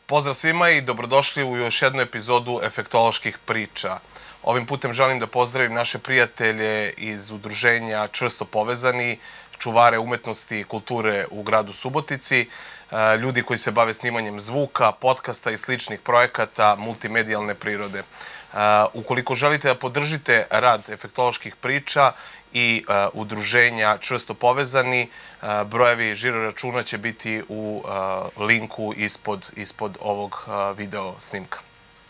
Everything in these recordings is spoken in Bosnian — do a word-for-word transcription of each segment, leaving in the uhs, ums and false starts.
Pozdrav svima i dobrodošli u još jednu epizodu Efektoloških priča. Ovim putem želim da pozdravim naše prijatelje iz udruženja Čvrsto povezani, čuvare umetnosti i kulture u gradu Subotici, ljudi koji se bave snimanjem zvuka, podcasta i sličnih projekata multimedijalne prirode. Ukoliko želite da podržite rad Efektoloških priča i udruženja Čvrsto povezani, brojevi žiro računa će biti u linku ispod, ispod ovog video snimka.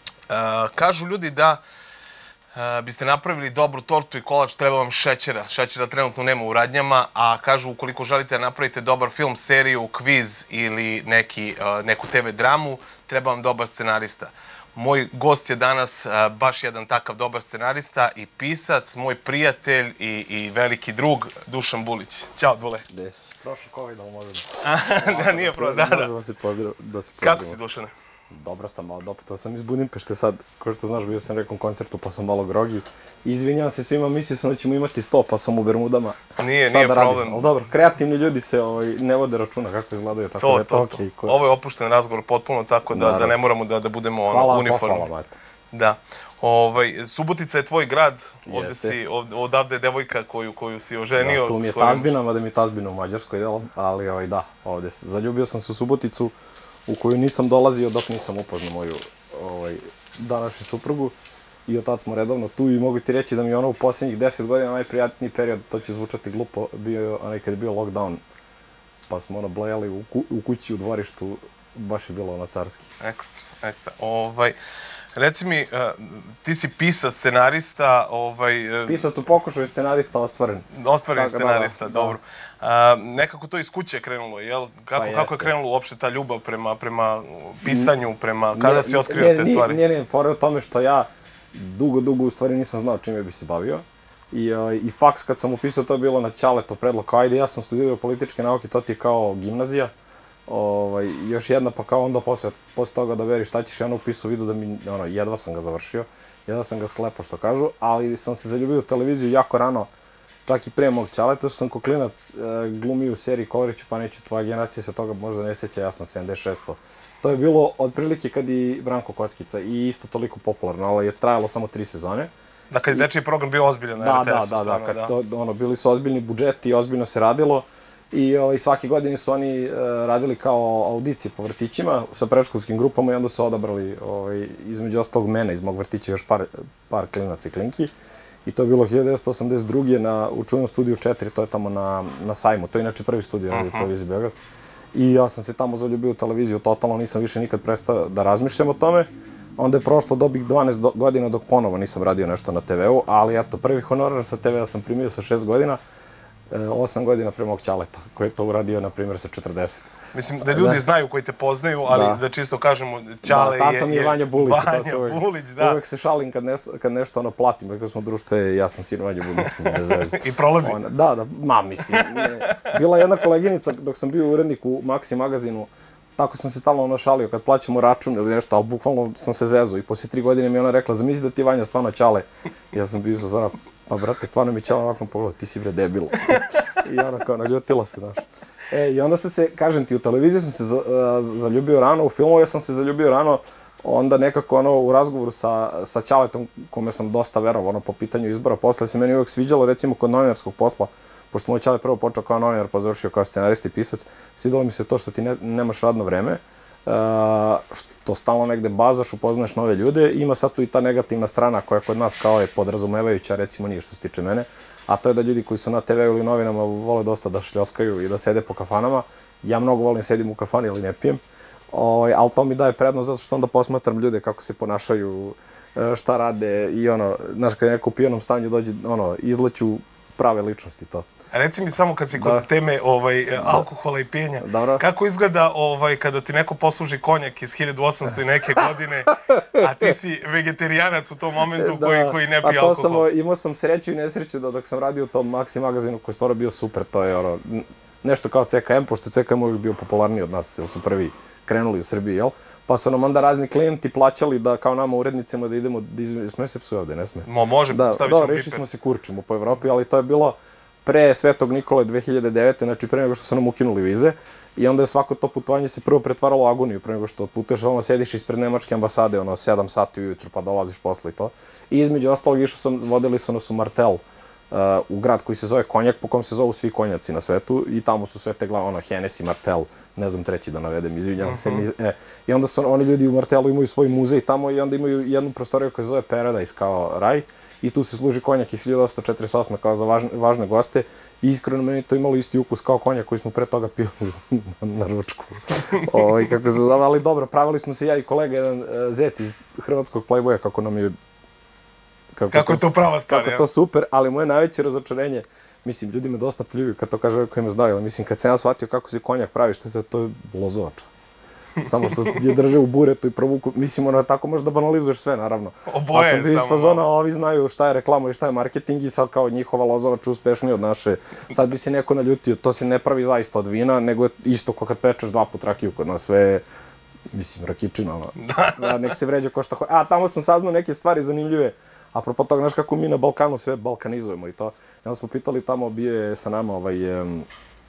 Kažu ljudi da biste napravili dobru tortu i kolač, treba vam šećera. Šećera trenutno nema u radnjama, a kažu ukoliko želite da napravite dobar film, seriju, kviz ili neki, neku te ve dramu, treba vam dobar scenarista. Moj gost je danas baš jedan takav dobar scenarista i pisac, moj prijatelj i, i veliki drug, Dušan Bulić. Ćao, Dule. Gde si? Prošlo COVID, ali možemo. Da, nije pro, da, da. Možemo se pozdraviti. Kako si, Dušane? Dobro sam, ali doputovao sam iz Budimpešte sad, kao što znaš, bio sam na nekom koncertu pa sam malo grogi. Izvinjam se svima, mislio sam da ćemo imati sto, pa sam u Bermudama. Nije, nije problem. Ali dobro, kreativni ljudi se ne vode računa kako izgledaju, tako da je to okej. Ovo je opušten razgovor potpuno, tako da ne moramo da budemo uniformni. Hvala, pohvala, mate. Da. Subotica je tvoj grad, odavde je devojka koju si oženio. Tu mi je tazbina, mada mi je tazbina u Mađarskoj, ali da, ovde se. Zaljubio sam se u Suboticu, u koju nisam dolazio dok nisam upoznao moju današnju suprugu. I od tada smo redovno tu i mogu ti reći da mi je ono u posljednjih deset godina najprijatniji period, to će zvučati glupo, bio onaj kad je bio lockdown, pa smo ono blejali u kući, u dvorištu, baš je bilo ono carski. Ekstra, ekstra. Reci mi, ti si pisac, scenarista, Pisac u pokušaju, scenarista ostvaren. Ostvaren scenarista, dobro. Nekako to iz kuće je krenulo, jel? Kako je krenulo uopšte ta ljubav prema pisanju, prema kada si otkrio te stvari? Nije, nije, fora je u tome što ja dugo, dugo u stvari nisam znao čime bi se bavio. I faks kad sam upisao, to je bilo na Ćaleto predlog, kao ajde, ja sam studirao političke nauke, to ti je kao gimnazija. Još jedna, pa kao onda posle toga da veri šta ćeš, ja na upisu vidu da mi, ono, jedva sam ga završio, jedva sam ga sklepao što kažu, ali sam se zaljubio u televiziju jako rano, čak i prije mog Ćaleta, što sam ko klinac glumio u seriji Koleriću pa neću, tvoja generacija se toga možda ne sjeća, ja sam sedamdeset šesto. To je bilo otprilike kad i Branko Kockica i isto toliko popularno, ali je trajalo samo tri sezone. Da, kad je dečiji program bio ozbiljan na er te esu, stvarno, da. Da, da, da, bili su ozbiljni budžeti i ozbiljno se radilo. I svake godine su oni radili kao audicije po vrtićima sa predškolskim grupama i onda su odabrali između ostalog mene iz mog vrtića još par klinaca i klinki. I to je bilo hiljadu devetsto osamdeset druge u čuvenom studiju četiri, to je tamo na Sajmu, to je inače prvi studij radio televizije Beograd. I ja sam se tamo zaljubio u televiziju, totalno nisam više nikad prestao da razmišljam o tome. Onda je prošlo dobih dvanaest godina dok ponovo nisam radio nešto na te veu, ali eto, prvi honorar sa te vea sam primio sa šest godina. osam godina pre mog Ćaleta, koji je to uradio, na primjer, sa četrdeset. Mislim da ljudi znaju koji te poznaju, ali da čisto kažemo, Ćale je... Da, tata mi je Vanja Bulić. Vanja Bulić, da. Uvek se šalim kad nešto ono platim, rekao smo društvo, ja sam sin Vanja Bulić, bez veze. I prolazi. Da, da, ma, mislim. Bila jedna koleginica dok sam bio urednik u Maxi magazinu, tako sam se stalno ono šalio kad plaćamo račun ili nešto, ali bukvalno sam se zezao i poslije tri godine mi je ona rekla, zamisli da ti Vanja stvarno Ćale. Ja sam bio sa pa brate, stvarno mi Ćala ovako pogleda, ti si bre debil. I ona kao naljutila se, znaš. E, i onda sam se, kažem ti, u televiziji sam se zaljubio rano, u filmove sam se zaljubio rano, onda nekako ono u razgovoru sa Ćaletom, kome sam dosta verovao, ono po pitanju izbora posla, se meni uvijek sviđalo, recimo kod novinarskog posla, pošto moj Ćale prvo počeo kao novinar, pa završio kao scenarist i pisac, svidjelo mi se to što ti nemaš radno vreme, što stalno negde bazaš, upoznaš nove ljude, ima sad tu i ta negativna strana koja kod nas kao je podrazumevajuća, recimo nije što se tiče mene, a to je da ljudi koji su na te veu ili novinama vole dosta da šljoskaju i da sede po kafanama. Ja mnogo volim sedim u kafani ili ne pijem, ali to mi daje prednost zato što onda posmatram ljude kako se ponašaju, šta rade i ono, znaš, kad je neko u pijanom stanju dođe, ono, izleću prave ličnosti to. Reci mi samo kad si kod teme alkohola i pijenja, kako izgleda kada ti neko posluži konjak iz hiljadu osamsto i neke godine, a ti si vegetarijanac u tom momentu koji ne pije alkohol? Imao sam sreću i nesreću da dok sam radio u tom Maxi magazinu koji je stvarno bio super, to je nešto kao ce ka em, pošto ce ka em uvijek bio popularniji od nas, jer su prvi krenuli u Srbiji, jel? Pa su nam onda razni klijenti plaćali da kao nama urednicima da idemo, smije se psuje ovde, ne smije? Može, stavit ćemo piper. Da, rešili smo se kurčimo po Evropi, ali to je bilo pre Svetog Nikole dve hiljade devete. Znači pre nego što su nam ukinuli vize. I onda je svako to putovanje se prvo pretvaralo u agoniju, pre nego što otputuješ, ono, sediš ispred nemačke ambasade, ono, sedam sati ujutru, pa dolaziš posle i to. I između ostalog išao sam, vodili su nas u Martel, uh, u grad koji se zove Konjak, po kom se zovu svi konjaci na svetu, i tamo su sve te glavne, ono, Hennessy, Martel, ne znam treći da navedem, izvinjavam uh -huh. se. E, I onda su oni ljudi u Martelu imaju svoj muzej tamo i onda imaju jednu prostoriju koja se zove Paradise, kao raj, i tu se služi konjak iz hiljadu osamsto četrdeset osme kao za važne, važne goste. I iskreno meni to imalo isti ukus kao konjak koji smo pre toga pili na ručku. O, i kako se zove, ali dobro, pravili smo se ja i kolega, jedan uh, zec iz hrvatskog Playboya, kako nam je... Kako, kako je to prava stvar, Kako je to super, ali moje najveće razočarenje, mislim, ljudi me dosta pljuju kad to kaže koji me znaju, ali mislim, kad sam ja shvatio kako se konjak pravi, što je to, to je lozovača. Samo što je drže u buretu i provuku, mislim, ono, tako možda banalizuješ sve, naravno. Oboje, samo. A sam bio iz fazona, ovi znaju šta je reklama i šta je marketing i sad kao njihova lozovača uspešnija od naše. Sad bi se neko naljutio, to se ne pravi zaista od vina, nego je isto ko kad pečeš dva put rakiju kod nas, sve, mislim, rakičina, ono. Da, nek se vređa ko šta hoće. A, tamo sam saznao neke stvari zanimljive. Apropo toga, znaš kako mi na Balkanu sve balkanizujemo i to. I onda smo pitali tamo, bio je sa nama ovaj, um,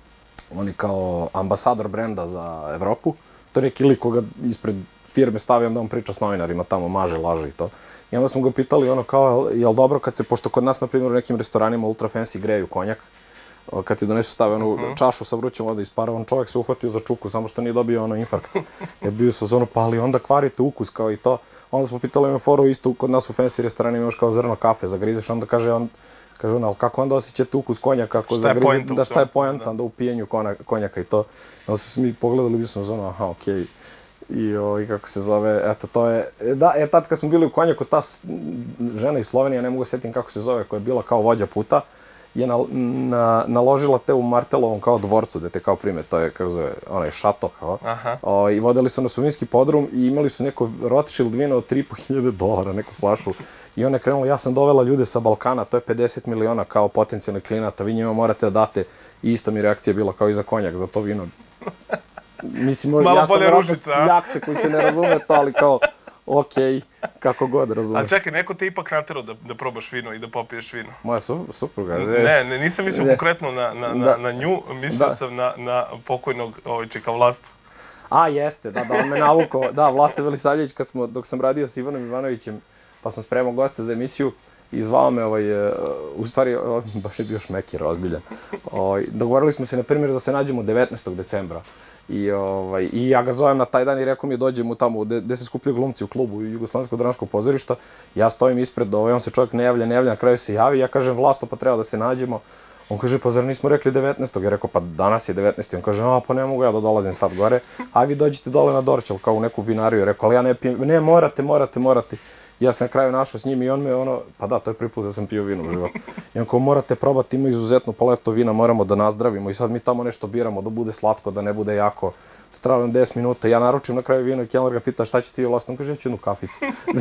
on je kao ambasador brenda za Evropu. To je neki lik koga ispred firme stavi, onda on priča s novinarima tamo, maže, laže i to. I onda smo ga pitali ono kao, je li dobro kad se, pošto kod nas, na primjer, u nekim restoranima ultra fancy greju konjak, kad ti donesu stave onu uh -huh. čašu sa vrućom vodom isparavan, čovjek se uhvatio za čuku, samo što nije dobio ono infarkt. Je bio se ono, pa ali onda kvarite ukus kao i to. Onda smo pitali me foru isto, kod nas u fancy restoranima imaš kao zrno kafe, zagrizeš, onda kaže on, kaže on, ali kako onda osjećate ukus konjaka, ako zagrizeš, da šta je poenta onda u pijenju konjaka i to. Onda su se mi pogledali, bili smo ono, aha, okej. Okay. I, o, i kako se zove, eto, to je, da, e, tad kad smo bili u Konjaku, ta žena iz Slovenije, ne mogu sjetiti kako se zove, koja je bila kao vođa puta, je na, na, naložila te u Martelovom kao dvorcu, gde te kao prime, to je, kako zove, onaj šato, kao, o, i vodili su nas u vinski podrum i imali su neko Rothschild vino od tri i po hiljade dolara, neku flašu, i ona je krenula, ja sam dovela ljude sa Balkana, to je pedeset miliona kao potencijalnih klijenata, vi njima morate da date, i ista mi reakcija bila kao i za konjak, za to vino. Mislim, malo ja sam ružica, jakse koji se ne razume to, ali kao, okej, okay, kako god razumeš. Ali čekaj, neko te ipak naterao da, da probaš vino i da popiješ vino? Moja su, supruga. Ne, ne, nisam mislio ne. konkretno na, na, na, na nju, mislio da. sam na, na pokojnog ovojčeka Vlastu. A, jeste, da, da, on me navukao, da, Vlasta Velisavljević, kad smo, dok sam radio s Ivanom Ivanovićem, pa sam spremao goste za emisiju, i zvao me, ovaj, u stvari, baš je bio šmekir, ozbiljan. Ovaj, dogovorili smo se, na primjer, da se nađemo devetnaestog decembra. I, ovaj, I ja ga zovem na taj dan i rekao mi dođem u tamo gde se skupljaju glumci u klubu Jugoslovenskog dramskog pozorišta. Ja stojim ispred, ovaj, on se čovjek ne javlja, ne javlja, na kraju se javi. Ja kažem, Vlasto, pa treba da se nađemo. On kaže, pa zar nismo rekli devetnaestog? Ja rekao, pa danas je devetnaesti. On kaže, a pa ne mogu ja da dolazim sad gore. A vi dođite dole na Dorćol, kao u neku vinariju. Rekao, ali ja ne pijem, ne, morate, morate, morate. Ja sam na kraju našao s njim i on me ono, pa da, to je prvi put da sam pio vino u životu. I on kao, morate probati, ima izuzetno paleto vina, moramo da nazdravimo i sad mi tamo nešto biramo, da bude slatko, da ne bude jako. To trajalo deset minuta, ja naručim na kraju vino i kelner ga pita šta će ti Vlasto, on kaže, ja ću jednu kaficu.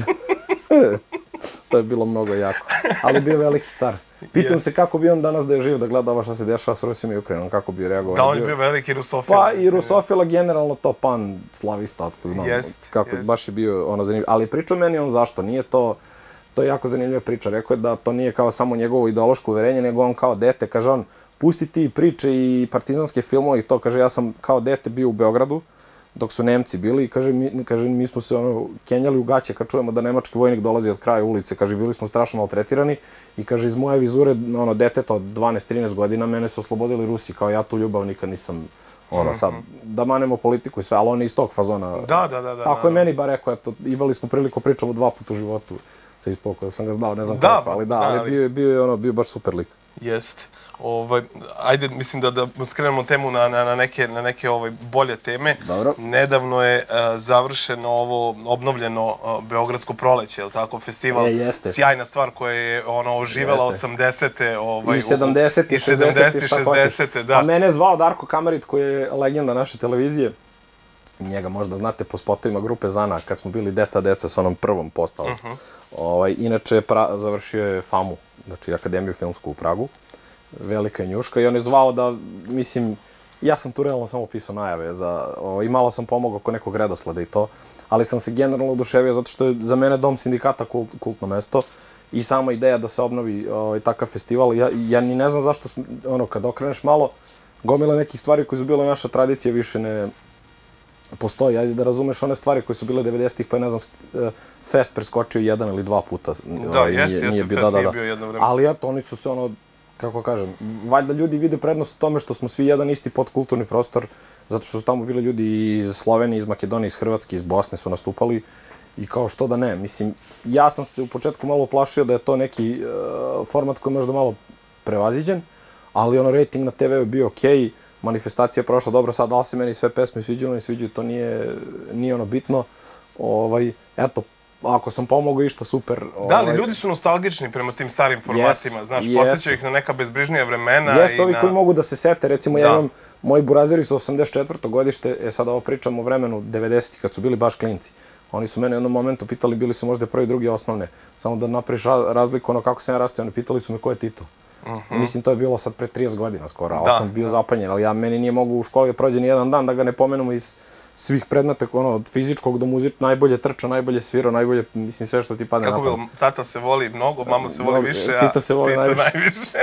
To je bilo mnogo jako, ali bio veliki car. Pitam se kako bi on danas da je živ, da gleda ovo šta se dešava s Rusijom i Ukrajinom, kako bi reagovao. Da, on je bio veliki rusofila. Pa i rusofila generalno to pan slavista, otko znam. Jest, kako jest. Baš je bio ono zanimljivo. Ali pričao meni on zašto, nije to, to je jako zanimljiva priča. Rekao je da to nije kao samo njegovo ideološko uverenje, nego on kao dete, kaže on, pusti ti priče i partizanske filmove i to, kaže, ja sam kao dete bio u Beogradu, dok su Nemci bili i kaže, mi, kaže, mi smo se ono, kenjali u gaće kad čujemo da nemački vojnik dolazi od kraja ulice, kaže, bili smo strašno maltretirani i kaže, iz moje vizure, ono, deteta od dvanaest trinaest godina, mene su oslobodili Rusi, kao ja tu ljubav nikad nisam, ono, sad, da manemo politiku i sve, ali on je iz tog fazona. Da, da, da. da tako je meni bar rekao, eto, imali smo priliku, pričamo dva puta u životu, se ispoko, da sam ga znao, ne znam da, kako, ali da, ali, ali bio, bio je ono, bio baš super lik. Jeste. Ovaj, ajde, mislim da, da skrenemo temu na, na, na neke, na neke ovaj, bolje teme. Dobro. Nedavno je uh, završeno ovo obnovljeno uh, Beogradsko proleće, je li tako? Festival, e, jeste. Sjajna stvar koja je ono, oživela osamdesete. Ovaj, I sedamdesete, i sedamdesete, šezdesete, da. A mene je zvao Darko Kamarit, koji je legenda naše televizije. Njega možda znate po spotovima grupe Zana, kad smo bili Deca, Deca s onom prvom postavom. Uh -huh. ovaj, inače, pra, završio je FAMU, znači Akademiju filmsku u Pragu. Velika njuška i on je zvao da, mislim, ja sam tu realno samo pisao najave za, o, i malo sam pomogao oko nekog redosleda i to, ali sam se generalno oduševio zato što je za mene Dom sindikata kult, kultno mesto i sama ideja da se obnovi o, takav festival, ja, ja ni ne znam zašto, ono, kad okreneš malo, gomila nekih stvari koje su bile naša tradicija više ne postoji. Ajde da razumeš one stvari koje su bile devedesetih, pa je, ne znam, Fest preskočio jedan ili dva puta. Da, jeste, jeste, Fest nije bio jedno vreme. Ali eto, oni su se ono, kako kažem, valjda ljudi vide prednost u tome što smo svi jedan isti podkulturni prostor, zato što su tamo bili ljudi iz Slovenije, iz Makedonije, iz Hrvatske, iz Bosne su nastupali i kao što da ne. Mislim, ja sam se u početku malo plašio da je to neki uh, format koji je možda malo prevaziđen, ali ono, rating na te ve je bio okej, manifestacija je prošla dobro, sad da li se meni sve pesme sviđaju, ne sviđaju, to nije, nije ono bitno. Ovaj, eto, ako sam pomogao išta, super. Da, ali ljudi su nostalgični prema tim starim formatima, znaš, podsjećaju ih na neka bezbrižnija vremena. Jes, ovi koji mogu da se sete, recimo ja imam, moji burazeri su osamdeset četvrto godište, e sad ovo pričam o vremenu devedesetih kad su bili baš klinci. Oni su mene u jednom momentu pitali, bili su možda prvi, drugi, osnovne, samo da napraviš razliku ono kako sam ja rastao, oni pitali su me ko je Tito. Mislim, to je bilo sad pre trideset godina skoro, ali sam bio zapanjen, ali ja meni nije mogu u školi da prođe ni jedan dan da ga ne pomenemo iz svih predmeta, ono, od fizičkog do muzičkog, najbolje trča, najbolje svirao, najbolje, mislim, sve što ti padne na pamet. Kako bilo, tata se voli mnogo, mama se voli više, a Tito se voli najviše.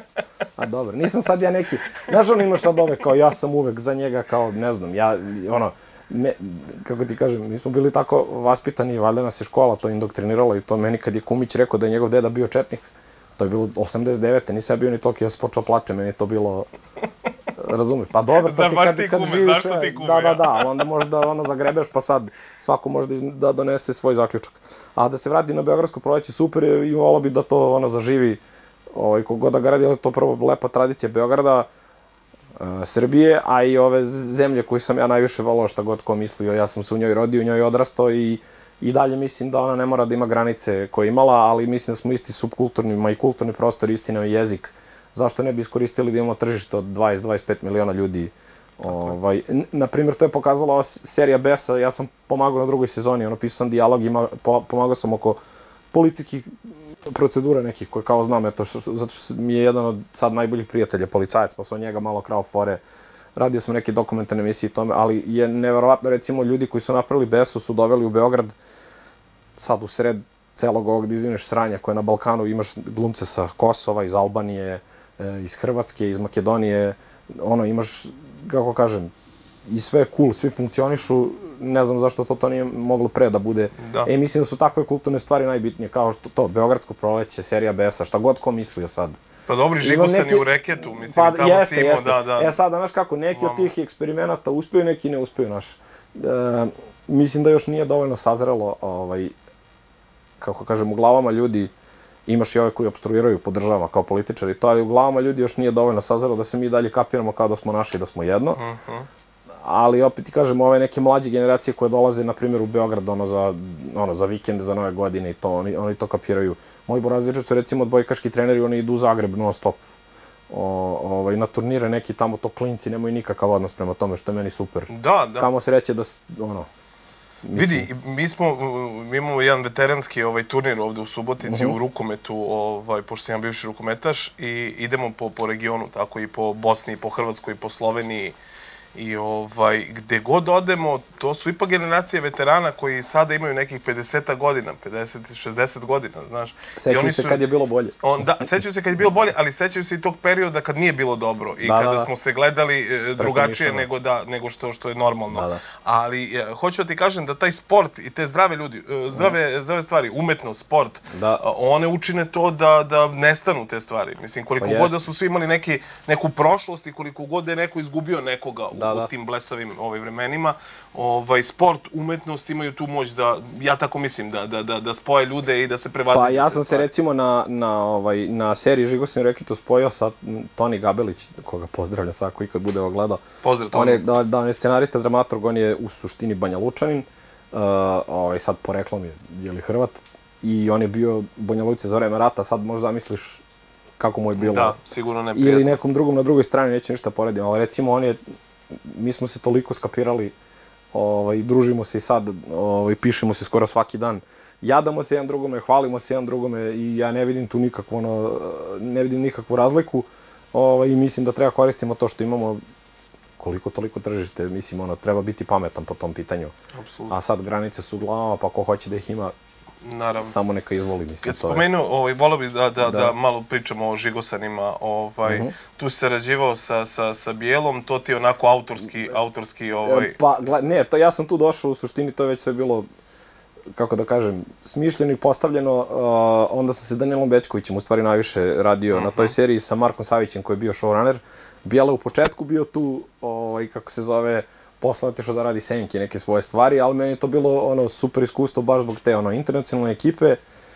A dobro, nisam sad ja neki, znaš ono imaš sad ove kao ja sam uvek za njega, kao ne znam, ja, ono, me, kako ti kažem, mi smo bili tako vaspitani, valjda nas je škola to indoktrinirala i to meni kad je Kumić rekao da je njegov deda bio četnik, to je bilo osamdeset devete nisam ja bio ni toliko, ja sam počeo plače, meni je to bilo, razumiješ, pa dobro, pa ti kad, ti kad kume, živiš, zašto ti kume, da, da, da, ali onda možda ono zagrebeš, pa sad svako može da donese svoj zaključak. A da se vrati na Beogradsko proleće, super je i volao bi da to ono zaživi, ovaj, kogod da ga radi, ali to prvo lepa tradicija Beograda, uh, Srbije, a i ove zemlje koje sam ja najviše volao, šta god ko mislio, ja sam se u njoj rodio, u njoj odrastao i I dalje mislim da ona ne mora da ima granice koje je imala, ali mislim da smo isti subkulturni, ma i kulturni prostor, isti nam je jezik. Zašto ne bi iskoristili da imamo tržište od dvadeset do dvadeset pet miliona ljudi? Ovaj, naprimjer, to je pokazala ova serija Besa, ja sam pomagao na drugoj sezoni, ono, pisao sam dijalog, ima, po, pomagao sam oko policijskih procedura nekih koje kao znam, eto, što, zato što mi je jedan od sad najboljih prijatelja, policajac, pa sam od njega malo krao fore. Radio sam neke dokumentarne emisije i tome, ali je neverovatno, recimo, ljudi koji su napravili Besu su doveli u Beograd, sad u sred celog ovog da izvineš sranja koje na Balkanu imaš glumce sa Kosova, iz Albanije, iz Hrvatske, iz Makedonije, ono, imaš, kako kažem, i sve je cool, svi funkcionišu, ne znam zašto to, to nije moglo pre da bude. Da. E, mislim da su takve kulturne stvari najbitnije, kao što to, Beogradsko proleće, serija Besa, šta god ko mislio sad. Pa dobri, Žigosan je u reketu, mislim, pa, i tamo jeste, si imao, jeste. da, da. E sada, znaš kako, neki Mama. od tih eksperimenata uspeju, neki ne uspeju, znaš. E, mislim da još nije dovoljno sazrelo, ovaj, kako kažem, u glavama ljudi, imaš i ove koji obstruiraju po državama kao političari, to, ali u glavama ljudi još nije dovoljno sazrelo da se mi dalje kapiramo kao da smo naši i da smo jedno. Uh -huh. Ali opet ti kažem, ove neke mlađe generacije koje dolaze, na primjer, u Beograd, ono, za, ono, za vikende, za nove godine i to, oni, oni to kapiraju. Moji burazirči su, recimo, odbojkaški treneri, oni idu u Zagreb non stop. O, ovaj, na turnire neki tamo to klinci nemaju nikakav odnos prema tome, što je meni super. Da, da. Kamo se reće da, ono, mislim... Vidi, mi smo, mi imamo jedan veteranski ovaj, turnir ovde u Subotici, uh -huh. u rukometu, ovaj, pošto sam ja bivši rukometaš, i idemo po, po regionu, tako i po Bosni, i po Hrvatskoj, i po Sloveniji. I ovaj, gde god odemo, to su ipak generacije veterana koji sada imaju nekih pedeset godina, pedeset šezdeset godina, znaš. Sećaju se kad je bilo bolje. On, da, sećaju se kad je bilo bolje, ali sećaju se i tog perioda kad nije bilo dobro i da, kada da, smo se gledali e, drugačije nego, da, nego što, što je normalno. Da, da. Ali e, hoću da ti kažem da taj sport i te zdrave ljudi, e, zdrave, mm. zdrave stvari, umetnost, sport, da. one učine to da, da nestanu te stvari. Mislim, koliko pa god da su svi imali neki, neku prošlost i koliko god da je neko izgubio nekoga u Da, da. u tim blesavim ovaj, vremenima. Ovaj, sport, umetnost imaju tu moć da, ja tako mislim, da, da, da, da spoje ljude i da se prevaziđe. Pa ja sam se recimo na, na, ovaj, na seriji Žigosin Rekitu spojio sa Toni Gabelić, koga pozdravljam svako i kad bude ovo gledao. Pozdrav Toni. On je, da, da, on je scenarista, dramaturg, on je u suštini Banja Lučanin, uh, ovaj, sad poreklom je, je li Hrvat, i on je bio Banja Luce za vreme rata, sad možda zamisliš kako mu je bilo. Da, sigurno ne prijatno. Ili nekom drugom na drugoj strani, neće ništa porediti, ali recimo on je, mi smo se toliko skapirali, ovaj, družimo se i sad, ovaj, pišemo se skoro svaki dan. Jadamo se jedan drugome, hvalimo se jedan drugome i ja ne vidim tu nikakvu, ono, ne vidim nikakvu razliku. Ovaj, i mislim da treba koristimo to što imamo koliko toliko tržište, mislim, ono, treba biti pametan po tom pitanju. Apsolutno. A sad granice su u glavama, pa ko hoće da ih ima, Naravno. Samo neka izvoli, mislim. Kad spomenuo, ovaj, volio bih da, da, da. da malo pričamo o Žigosanima. Ovaj, uh -huh. Tu si sarađivao sa, sa, sa Bijelom, to ti je onako autorski... autorski ovaj... Pa, ne, to, ja sam tu došao, u suštini to je već sve bilo, kako da kažem, smišljeno i postavljeno. Uh, onda sam se Danielom Bečkovićem u stvari najviše radio uh -huh. na toj seriji sa Markom Savićem koji je bio showrunner. Bijela u početku bio tu, ovaj, kako se zove, posle otišao da radi Senki neke svoje stvari, ali meni je to bilo ono super iskustvo baš zbog te ono internacionalne ekipe,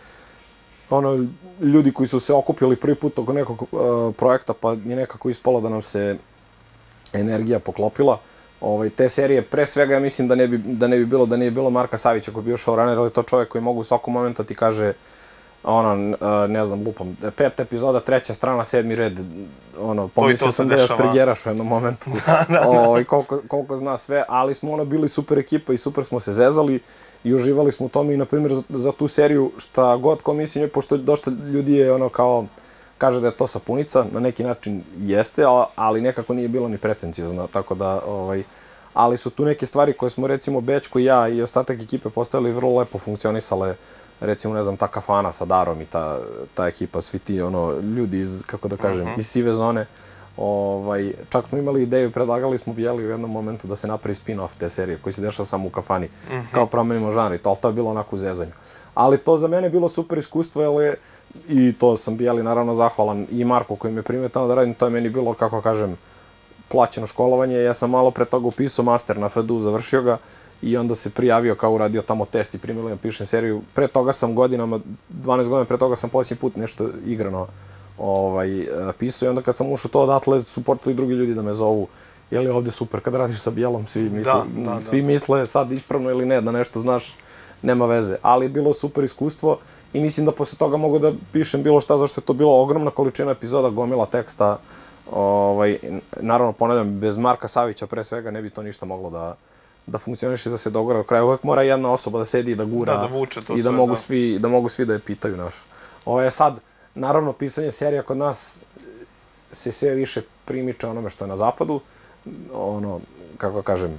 ono ljudi koji su se okupili prvi put oko nekog uh, projekta, pa je nekako ispalo da nam se energija poklopila. Ovaj, te serije, pre svega ja mislim da ne bi, da ne bi bilo da nije bilo Marka Savića koji je bio showrunner, ali to čovjek koji mogu u svakom momentu ti kaže ono, ne znam, lupam, pet epizoda, treća strana, sedmi red, ono, pomislio sam da još pregeraš u jednom momentu, da, da, da. O, koliko, koliko zna sve, ali smo ono bili super ekipa i super smo se zezali i uživali smo u tome i, na primjer, za, za tu seriju, šta god ko misli njoj, pošto dosta ljudi je ono kao, kaže da je to sapunica, na neki način jeste, ali nekako nije bilo ni pretencijozno, tako da, ovaj, ali su tu neke stvari koje smo, recimo, Bečko i ja i ostatak ekipe postavili vrlo lepo funkcionisale, recimo, ne znam, ta kafana sa Darom i ta, ta ekipa, svi ti, ono, ljudi iz, kako da kažem, uh -huh. iz sive zone. Ovaj, čak smo imali ideju, predlagali smo Bijeli u jednom momentu da se napravi spin-off te serije, koji se dešava samo u kafani, uh -huh. kao promenimo žanr i to, ali to je bilo onako u zezanju. Ali to za mene je bilo super iskustvo, jer je, i to sam Bijeli naravno zahvalan, i Marko koji me primio tamo da radim, to je meni bilo, kako kažem, plaćeno školovanje. Ja sam malo pre toga upisao master na F D U, završio ga, i onda se prijavio kao uradio tamo test i primili na pišem seriju. Pre toga sam godinama, dvanaest godina pre toga sam posljednji put nešto igrano ovaj, pisao i onda kad sam ušao to odatle su portali drugi ljudi da me zovu. Je li ovdje super kad radiš sa Bijelom, svi misle, da, da, svi da. misle sad ispravno ili ne, da nešto znaš, nema veze. Ali je bilo super iskustvo i mislim da posle toga mogu da pišem bilo šta, zašto je to bilo ogromna količina epizoda, gomila teksta. Ovaj, naravno, ponavljam, bez Marka Savića pre svega ne bi to ništa moglo da da funkcioniše, da se dogora do kraja. Uvijek mora jedna osoba da sedi i da gura da, da vuče to i da, sve, mogu da. Svi, da mogu svi da je pitaju. Naš. Ovo je sad, naravno, pisanje serija kod nas se sve više primiče onome što je na zapadu. Ono, kako kažem,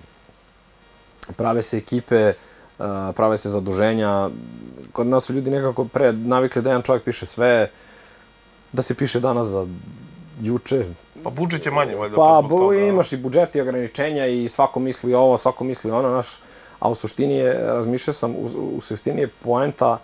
prave se ekipe, prave se zaduženja. Kod nas su ljudi nekako pre navikli da jedan čovjek piše sve, da se piše danas za juče. Pa budžet je manje, valjda, pa, zbog toga. Imaš i budžet i ograničenja i svako misli ovo, svako misli ono, naš, a u suštini je, razmišljao sam, u, u suštini je poenta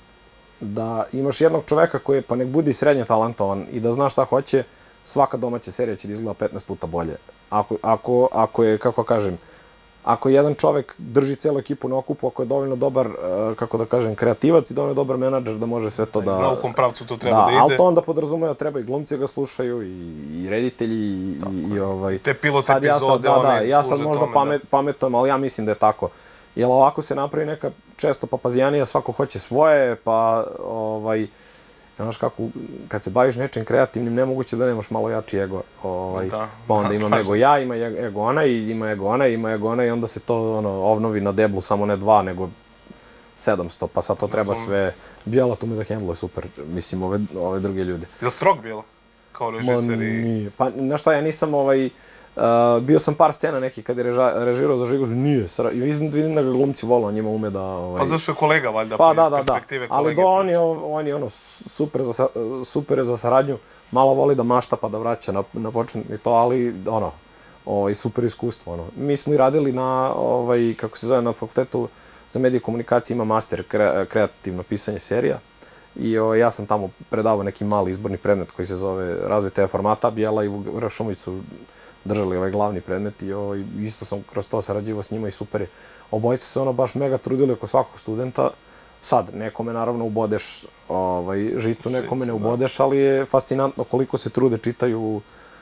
da imaš jednog čoveka koji je, pa nek bude i srednje talentovan i da zna šta hoće, svaka domaća serija će da izgleda petnaest puta bolje. Ako, ako, ako je, kako kažem, ako jedan čovek drži celu ekipu na okupu, ako je dovoljno dobar, kako da kažem, kreativac i dovoljno dobar menadžer da može sve to da... Zna u kom pravcu to treba da, da ide. Ali to onda podrazumeva, treba i glumci ga slušaju, i, i reditelji, i, i, i ovaj... Te pilot epizode, ja sad, da, da, ja sad možda tome, pamet, da. pametujem, ali ja mislim da je tako. Jer ovako se napravi neka često papazijanija, svako hoće svoje, pa ovaj... Znaš kako, kad se baviš nečim kreativnim, nemoguće da nemaš malo jači ego. Ovaj, da, pa onda imam ego ja, ima ego ona, i ima ego ona, ima ego ona, i onda se to ono, obnovi na deblu, samo ne dva, nego sedamsto, pa sad to treba sve... Bijela tu me da hendluje super, mislim, ove, ove druge ljude. Je li strog Bijela? Kao režiser i... Pa, znaš šta, ja nisam ovaj... Uh, bio sam par scena neki kad je reža, režirao za Žigosu, nije, i vidim da ga glumci vole, on njima ume da... Ovaj... Pa zašto je kolega, valjda, pa, iz da, da, perspektive da. kolege. Ali do, on je, on je ono, super za, super za saradnju, malo voli da mašta pa da vraća na, na počin i to, ali ono, ovaj, super iskustvo. Ono. Mi smo i radili na, ovaj, kako se zove, na fakultetu za medije i komunikacije, ima master kre, kreativno pisanje serija. I o, ja sam tamo predavao neki mali izborni predmet koji se zove razvoj te formata. Bijela i Vuk Šumić su držali ovaj glavni predmet i o, isto sam kroz to sarađivao s njima i super je. Obojice se ono baš mega trudili oko svakog studenta. Sad, nekome naravno ubodeš ovaj, žicu, nekome ne ubodeš, ali je fascinantno koliko se trude, čitaju,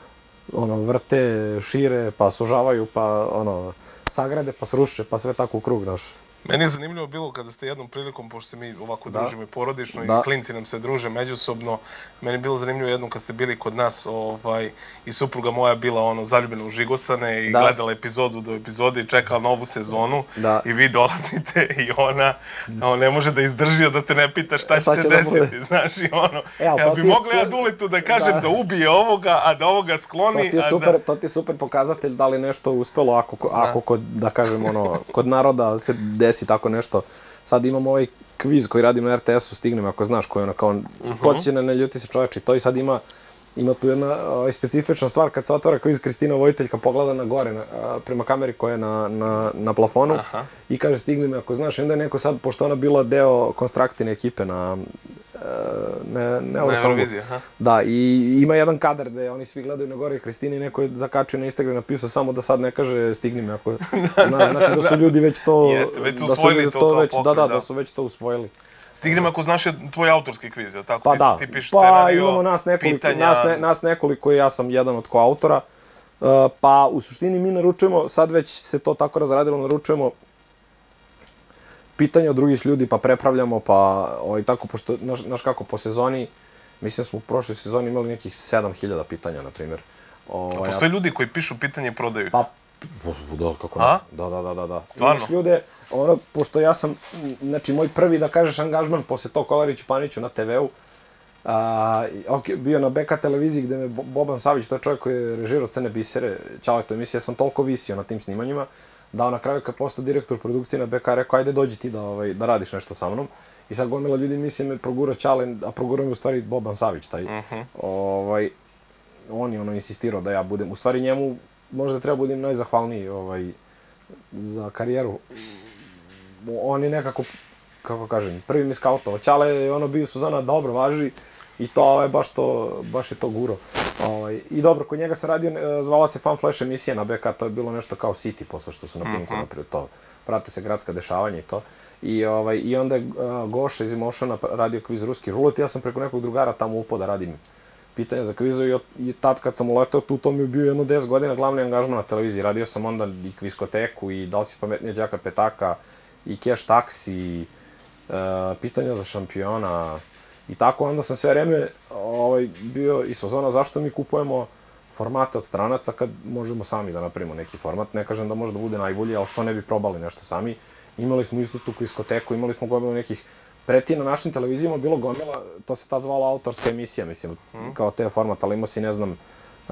ono, vrte, šire, pa sužavaju, pa ono, sagrade, pa sruše, pa sve tako u krug, znaš. Meni je zanimljivo bilo kada ste jednom prilikom, pošto se mi ovako da. družimo i porodično da. i klinci nam se druže međusobno, meni je bilo zanimljivo jednom kad ste bili kod nas ovaj, i supruga moja bila ono zaljubljena u Žigosane i da. gledala epizodu do epizode i čekala novu sezonu da. i vi dolazite i ona, ona ne može da izdrži da te ne pita šta će se desiti, da znaš, i ono, e, ja bi mogla ja Dulitu da kažem da. da ubije ovoga, a da ovoga skloni. To ti je, super, da... to ti je super pokazatelj da li nešto uspelo ako, ako da. kod, da kažem, ono, kod naroda se desi tako nešto. Sad imamo ovaj kviz koji radim na R T S-u, Stignem, ako znaš, koji je ono kao, podsjeća na Ne ljuti se čoveče, i to i sad ima, ima tu jedna uh, specifična stvar, kad se otvara kviz, Kristina Vojteljka pogleda na gore, na, uh, prema kameri koja je na, na, na plafonu, Aha. i kaže Stignem, ako znaš, onda je neko sad, pošto ona bila deo konstraktine ekipe na, ne, ne na Euroviziji, aha. Da, i ima jedan kadar gde oni svi gledaju na gore i Kristina i neko je zakačio na Instagram, napisao samo da sad ne kaže Stigni me, ako, na, znači da su ljudi već to... Jeste, već su usvojili da to, to kao već, pokret, da, da, da. da su već to usvojili. Stigni me ako znaš je tvoj autorski kviz, je tako? Pa ti, da, ti pišeš pa scenario, imamo nas nekoliko, pitanja... nas, ne, nas nekoliko i ja sam jedan od koautora, uh, pa u suštini mi naručujemo, sad već se to tako razradilo, naručujemo pitanja od drugih ljudi, pa prepravljamo, pa ovaj, tako, pošto, znaš, znaš kako, po sezoni, mislim smo u prošloj sezoni imali nekih sedam hiljada pitanja, na primjer. Ovaj, A postoje ljudi koji pišu pitanje i prodaju? Pa, da, kako ne. Da, da, da, da, da. Stvarno? Imaš ljude, ono, pošto ja sam, znači, moj prvi, da kažeš, angažman, posle to Kolariću Paniću na te veu, a, okay, bio na B K televiziji gde me Boban Savić, to je čovjek koji je režirao Crne bisere, Ćaleto emisije, ja sam toliko visio na tim snimanjima, da na kraju kad postao direktor produkcije na B K, rekao, ajde dođi ti da, ovaj, da radiš nešto sa mnom. I sad gomila ljudi misle me progura Ćale, a progura me u stvari Boban Savić, taj. Uh-huh. ovaj, on je ono insistirao da ja budem, u stvari njemu možda treba budem najzahvalniji ovaj, za karijeru. On je nekako, kako kažem, prvi mi skautovao. Ćale je ono bio Suzana, dobro, važi, i to ovaj, baš, to, baš je to guro. Ovaj, I dobro, kod njega sam radio, zvala se Fan Flash emisija na B K, to je bilo nešto kao City, posle što su na Pinku uh-huh. napravili to. Prate se gradska dešavanja i to. I, ovaj, i onda je uh, Goša iz Emotiona radio kviz Ruski rulet, ja sam preko nekog drugara tamo upao da radim pitanja za kvizu i, i tad kad sam uletao tu, to mi je bio jedno deset godina glavni angažman na televiziji. Radio sam onda i kviskoteku, i da li si pametnije Đaka Petaka, i Cash Taxi, i uh, pitanja za šampiona, i tako. Onda sam sve vreme ovaj, bio i sezona zašto mi kupujemo formate od stranaca kad možemo sami da napravimo neki format. Ne kažem da može da bude najbolji, ali što ne bi probali nešto sami. Imali smo isto tu kviskoteku, imali smo gomilu nekih preti na našim televizijama, bilo gomila, to se tad zvala autorska emisija, mislim, mm. kao te format, ali imao si, ne znam,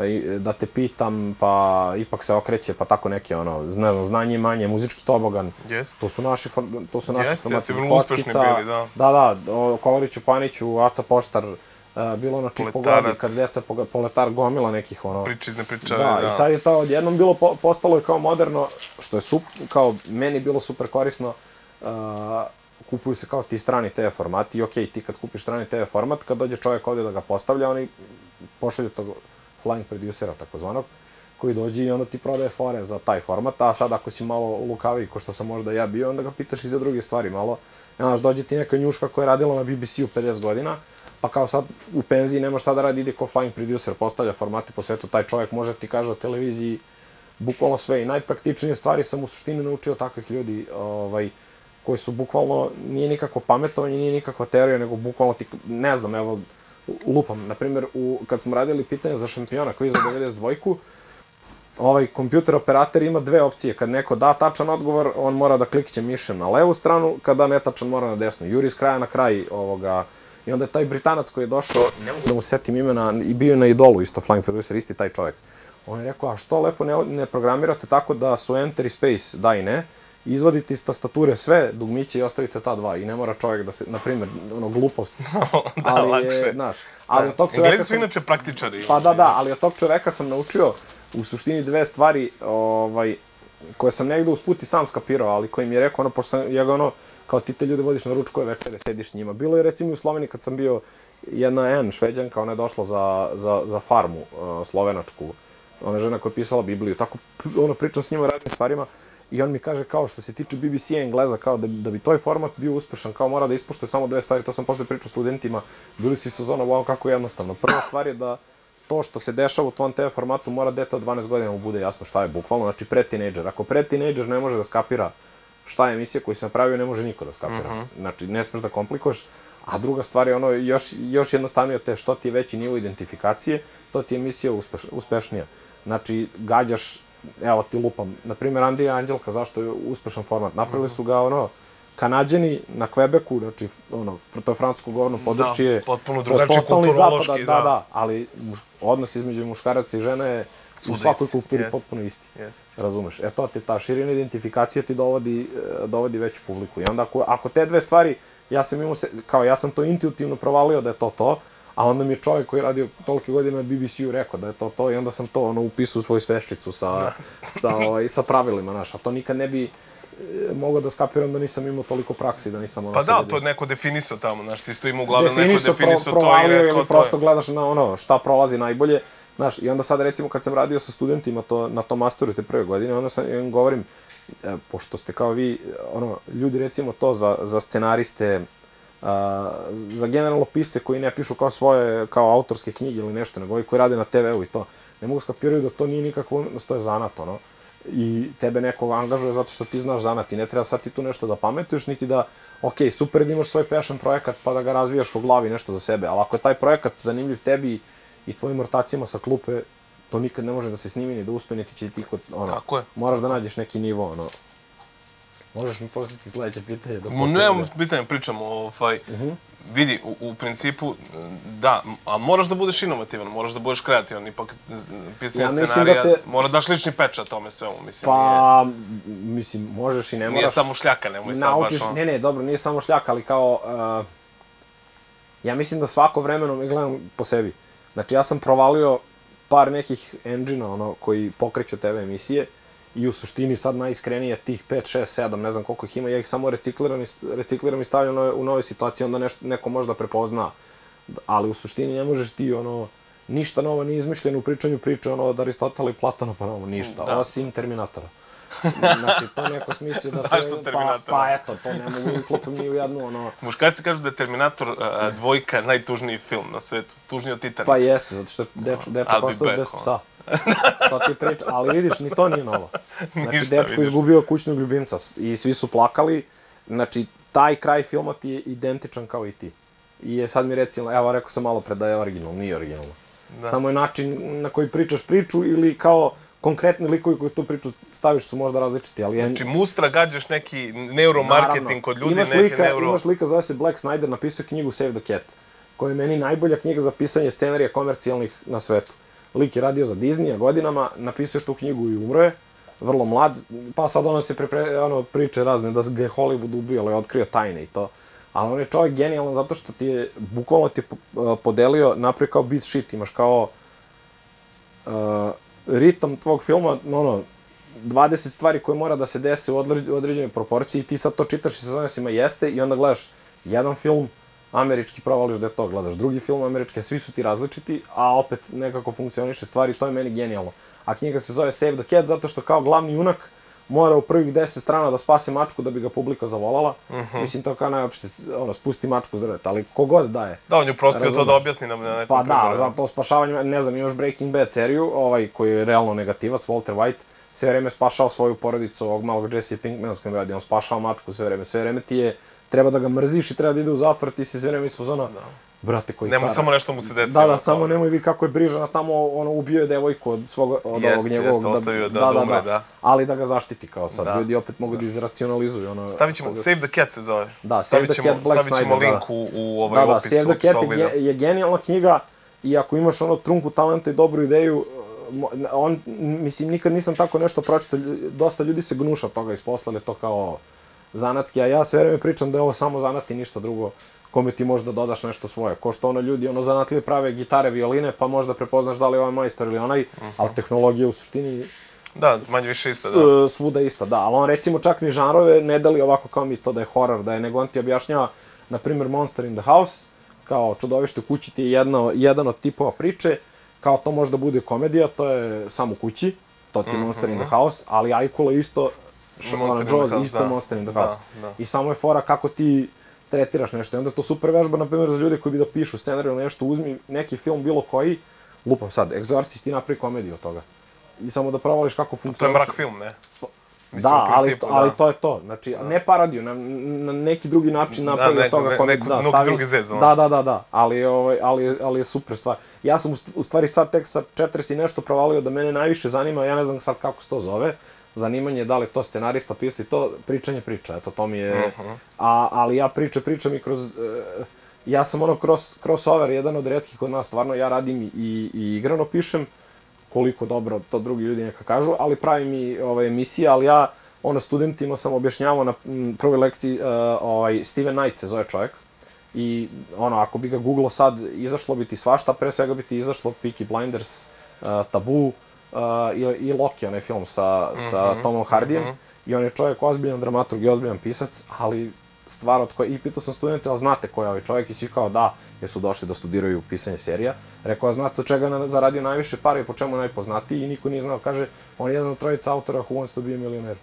da te pitam, pa ipak se okreće, pa tako neke, ono, ne znam, znanje manje, muzički tobogan. Jest. To su naši, to su naši jest, formati. Jeste, vrlo uspešni bili, da. Da, da, o Kolariću Paniću, Aca Poštar, uh, bilo ono Čipo Godi, kad deca Poletar, gomila nekih, ono... Pričizne pričave, da. Da, i sad je to odjednom bilo, po, postalo je kao moderno, što je sup, kao meni bilo super korisno, uh, kupuju se kao ti strani T V formati i okej, okay, ti kad kupiš strani T V format, kad dođe čovjek ovdje da ga postavlja, oni pošalju tog flying producera, takozvanog, koji dođe i ono ti prodaje fore za taj format, a sad ako si malo lukaviji, ko što sam možda ja bio, onda ga pitaš i za druge stvari malo. Znaš, dođe ti neka njuška koja je radila na B B C-u pedeset godina, pa kao sad u penziji nema šta da radi, ide ko flying producer, postavlja formate po svetu, taj čovjek može ti kaže o televiziji bukvalno sve i najpraktičnije stvari sam u suštini naučio takvih ljudi, ovaj, koji su bukvalno, nije nikakvo pametovanje, nije nikakva teorija, nego bukvalno ti, ne znam, evo, lupam, na primjer, u, kad smo radili pitanja za šampiona kviz za devedeset dvojku, ovaj kompjuter operator ima dve opcije, kad neko da tačan odgovor, on mora da klikće mišem na levu stranu, kad da netačan mora na desnu, juri s kraja na kraj ovoga, i onda je taj Britanac koji je došao, ne mogu da mu setim imena, i bio je na Idolu isto, flying producer, isti taj čovjek. On je rekao, a što lepo ne, ne programirate tako da su enter i space da i ne, izvadite iz tastature sve dugmiće i ostavite ta dva i ne mora čovjek da se, na primjer, ono, glupost. Da, ali lakše. Je, znaš, ali da. Od tog čovjeka Englezi su inače praktičari. Pa da, da, ali od tog čovjeka sam naučio u suštini dve stvari, ovaj, koje sam negdje usput i sam skapirao, ali koji mi je rekao, ono, pošto sam, ja ga ono, kao ti te ljude vodiš na ručkove večere, sediš njima. Bilo je recimo u Sloveniji kad sam bio jedna N, Šveđanka, ona je došla za, za, za farmu uh, slovenačku, ona je žena koja je pisala Bibliju, tako ono, pričam s njima o raznim stvarima. I on mi kaže kao što se tiče B B C Engleza, kao da, da bi toj format bio uspešan, kao mora da ispoštuje samo dve stvari, to sam posle pričao studentima, bili su i sezona, wow, kako je jednostavno. Prva stvar je da to što se dešava u tvom T V formatu mora dete od dvanaest godina mu bude jasno šta je bukvalno, znači pre-teenager. Ako pre-teenager ne može da skapira šta je emisija koju sam napravio, ne može niko da skapira. Mm -hmm. Znači, ne smeš da komplikuješ. A druga stvar je ono, još, još jednostavnije od te, što ti je veći nivo identifikacije, to ti je emisija uspeš, uspešnija. Znači, gađaš, evo ti lupam, na primjer Andrija Anđelka, zašto je uspešan format? Napravili su ga, ono, Kanadjani na Quebecu, znači, ono, to je francusko govorno područje. Da, potpuno drugačije kulturološki, da. Da, da, ali muš, odnos između muškaraca i žene je u svakoj isti. Kulturi jest. Potpuno isti. Jest. Razumeš? E to ti ta širina identifikacija ti dovodi, dovodi veću publiku. I onda ako, ako te dve stvari ja sam imao se, kao ja sam to intuitivno provalio da je to to, a onda mi je čovjek koji je radio tolike godine na B B C-u rekao da je to to i onda sam to ono upisao u svoju sveščicu sa, sa, ovaj, sa pravilima, znaš, a to nikad ne bi mogao da skapiram da nisam imao toliko praksi, da nisam ono... Pa da, to je neko definisao tamo, znaš, ti isto ima u glavi, neko definisao to i rekao to je. Ili prosto gledaš na ono, šta prolazi najbolje, znaš, i onda sad recimo kad sam radio sa studentima to, na tom masteru te prve godine, onda sam im govorim, e, pošto ste kao vi, ono, ljudi recimo to za, za scenariste, a, za generalno pisce koji ne pišu kao svoje, kao autorske knjige ili nešto, nego ovi koji rade na te ve u i to, ne mogu skapiraju da to nije nikakva umetnost, to je zanat, ono. I tebe neko angažuje zato što ti znaš zanat i ne treba sad ti tu nešto da pametuješ, niti da, ok, super da imaš svoj passion projekat pa da ga razvijaš u glavi nešto za sebe, ali ako je taj projekat zanimljiv tebi i tvojim ortacima sa klupe, to nikad ne može da se snimi ni da uspe, niti će ti kod, ono, tako je. Moraš da nađeš neki nivo, ono. Možeš mi poslati sledeće pitanje? Da nemam pitanje, pričamo, ovaj, uh -huh. vidi, u, u principu, da, a moraš da budeš inovativan, moraš da budeš kreativan, ipak pisanje ja scenarija, da te... mora daš lični pečat tome svemu, mislim. Pa, nije... mislim, možeš i ne moraš. Nije samo šljaka, nemoj samo baš ono. Ne, ne, dobro, nije samo šljaka, ali kao, uh, ja mislim da svako vremenom, gledam po sebi, znači ja sam provalio par nekih engine-a, ono, koji pokreću te ve emisije, i u suštini sad najiskrenije tih pet, šest, sedam, ne znam koliko ih ima, ja ih samo recikliram i, recikliram i stavljam u nove, u nove situacije, onda nešto, neko možda prepozna. Ali u suštini ne možeš ti, ono, ništa novo nije izmišljeno u pričanju priče, ono, od Aristotela i Platona, pa novo, ništa, da. Osim Terminatora. Znači, to neko smisli da se... Zašto Terminator? Pa, pa eto, to ne mogu uklopim ni u jednu, ono... Muškarci kažu da je Terminator a, dvojka najtužniji film na svetu, tužniji od Titanika. Pa jeste, zato što dečko, dečko ostao bez psa. To ti priča, ali vidiš, ni to nije novo. Znači, ništa, dečko vidiš. Izgubio kućnog ljubimca i svi su plakali, znači, taj kraj filma ti je identičan kao i ti. I je sad mi recimo, evo, rekao sam malo pre da je originalno, nije originalno. Da. Samo je način na koji pričaš priču ili kao konkretni likovi koji tu priču staviš su možda različiti, ali... Znači, mustra gađaš neki neuromarketing kod ljudi, imaš neki lika, neuro... Imaš lika, zove se Black Snyder, napisao knjigu Save the Cat, koja je meni najbolja knjiga za pisanje scenarija komercijalnih na svetu. Lik je radio za Disneya godinama, napisao je tu knjigu i umro je, vrlo mlad, pa sad ono se prepre, ono, priče razne da ga je Hollywood ubio, ali je otkrio tajne i to. Ali on je čovjek genijalan zato što ti je, bukvalno ti je podelio, napravio kao beat sheet, imaš kao uh, ritam tvog filma, ono, dvadeset stvari koje mora da se dese u određenoj proporciji i ti sad to čitaš i sezonima jeste i onda gledaš jedan film, američki, provališ da je to, gledaš drugi film američki, svi su ti različiti, a opet nekako funkcioniše stvari, to je meni genijalno. A knjiga se zove Save the Cat zato što kao glavni junak mora u prvih deset strana da spase mačku da bi ga publika zavolala. Uh -huh. Mislim, to kao najopšte, ono, spusti mačku s drveta, ali kogod daje. Da, on je prostio to da objasni nam na nekom Pa primjeru. da, za to spašavanje, ne znam, imaš Breaking Bad seriju, ovaj, koji je realno negativac, Walter White, sve vreme spašao svoju porodicu, ovog malog Jesse Pinkmana s kojim radi, on spašao mačku sve vreme, sve vreme ti je, treba da ga mrziš i treba da ide u zatvor, ti si sve vreme iz fazona, da. Brate, koji nemoj cara. Samo nešto mu se desilo. Da, da, samo nemoj vi kako je brižana tamo, ono, ubio je devojku od svog, od jest, ovog njegovog... Jeste, ostavio da, da, da umre, da, da. Ali da ga zaštiti kao sad, da. Ljudi opet mogu da izracionalizuju, ono... Stavit ćemo, Save the Cat se zove. Da, Save the Cat, Black Snyder, stavit ćemo link da. u, u ovaj da, opis. Da, Save the Cat je, je genijalna knjiga i ako imaš ono trunku talenta i dobru ideju, on, mislim, nikad nisam tako nešto pročitao, dosta ljudi se gnuša toga isposlali to kao zanatski, a ja sve vreme pričam da je ovo samo zanat i ništa drugo, kome ti možda dodaš nešto svoje. Ko što ono ljudi, ono zanatlije prave gitare, violine, pa možda prepoznaš da li je ovaj majstor ili onaj, uh -huh. Ali tehnologija u suštini... Da, manje više isto, da. Svuda isto, da, ali on recimo čak ni žanrove ne dali ovako kao mi to da je horor, da je, nego on ti objašnjava, na primjer, Monster in the House, kao čudovište u kući ti je jedno, jedan od tipova priče, kao to možda bude komedija, to je samo u kući, to ti je Monster mm -hmm. in the House, ali Aikula isto, ona Jaws isto da, Monster in the House. Da, da. I samo je fora kako ti tretiraš nešto. I onda je to super vežba, na primjer, za ljude koji bi da pišu scenariju ili nešto, uzmi neki film bilo koji, lupam sad, Exorcist i napravi komediju od toga. I samo da provališ kako funkcioniš. To je mrak film, ne? Mislim, da, principu, ali, da, ali to je to. Znači, da. Ne parodiju, na, na neki drugi način napravi da, od toga komediju. Da, neki drugi zez, da, da, da, da, ali, ovaj, ali, ali je super stvar. Ja sam u stvari sad tek sa četrdeset i nešto provalio da mene najviše zanima, ja ne znam sad kako se to zove, zanimanje da li to scenarista pisa i to pričanje priča, eto to mi je, uh -huh. a, ali ja priče pričam i kroz, uh, ja sam ono cross, crossover, jedan od retkih kod nas, stvarno ja radim i, i igrano pišem, koliko dobro to drugi ljudi neka kažu, ali pravim i ove emisije, ali ja ono, studentima sam objašnjavao na prvoj lekciji, ovaj, Steven Knight se zove čovjek. I, ono, ako bi ga googlao sad, izašlo bi ti svašta, pre svega bi ti izašlo Peaky Blinders, Tabu i Loki, onaj film sa Tomom Hardijem. I on je čovjek ozbiljan dramaturg i ozbiljan pisac, ali stvar od koje, i pitao sam studente, ali znate ko je ovaj čovjek? I svi kao da, jer su došli da studiraju pisanje serija. Rekao, znate od čega je zaradio najviše para i po čemu je najpoznatiji? I niko nije znao, kaže, on je jedan od trojica autora Who Wants to be a Millionaire.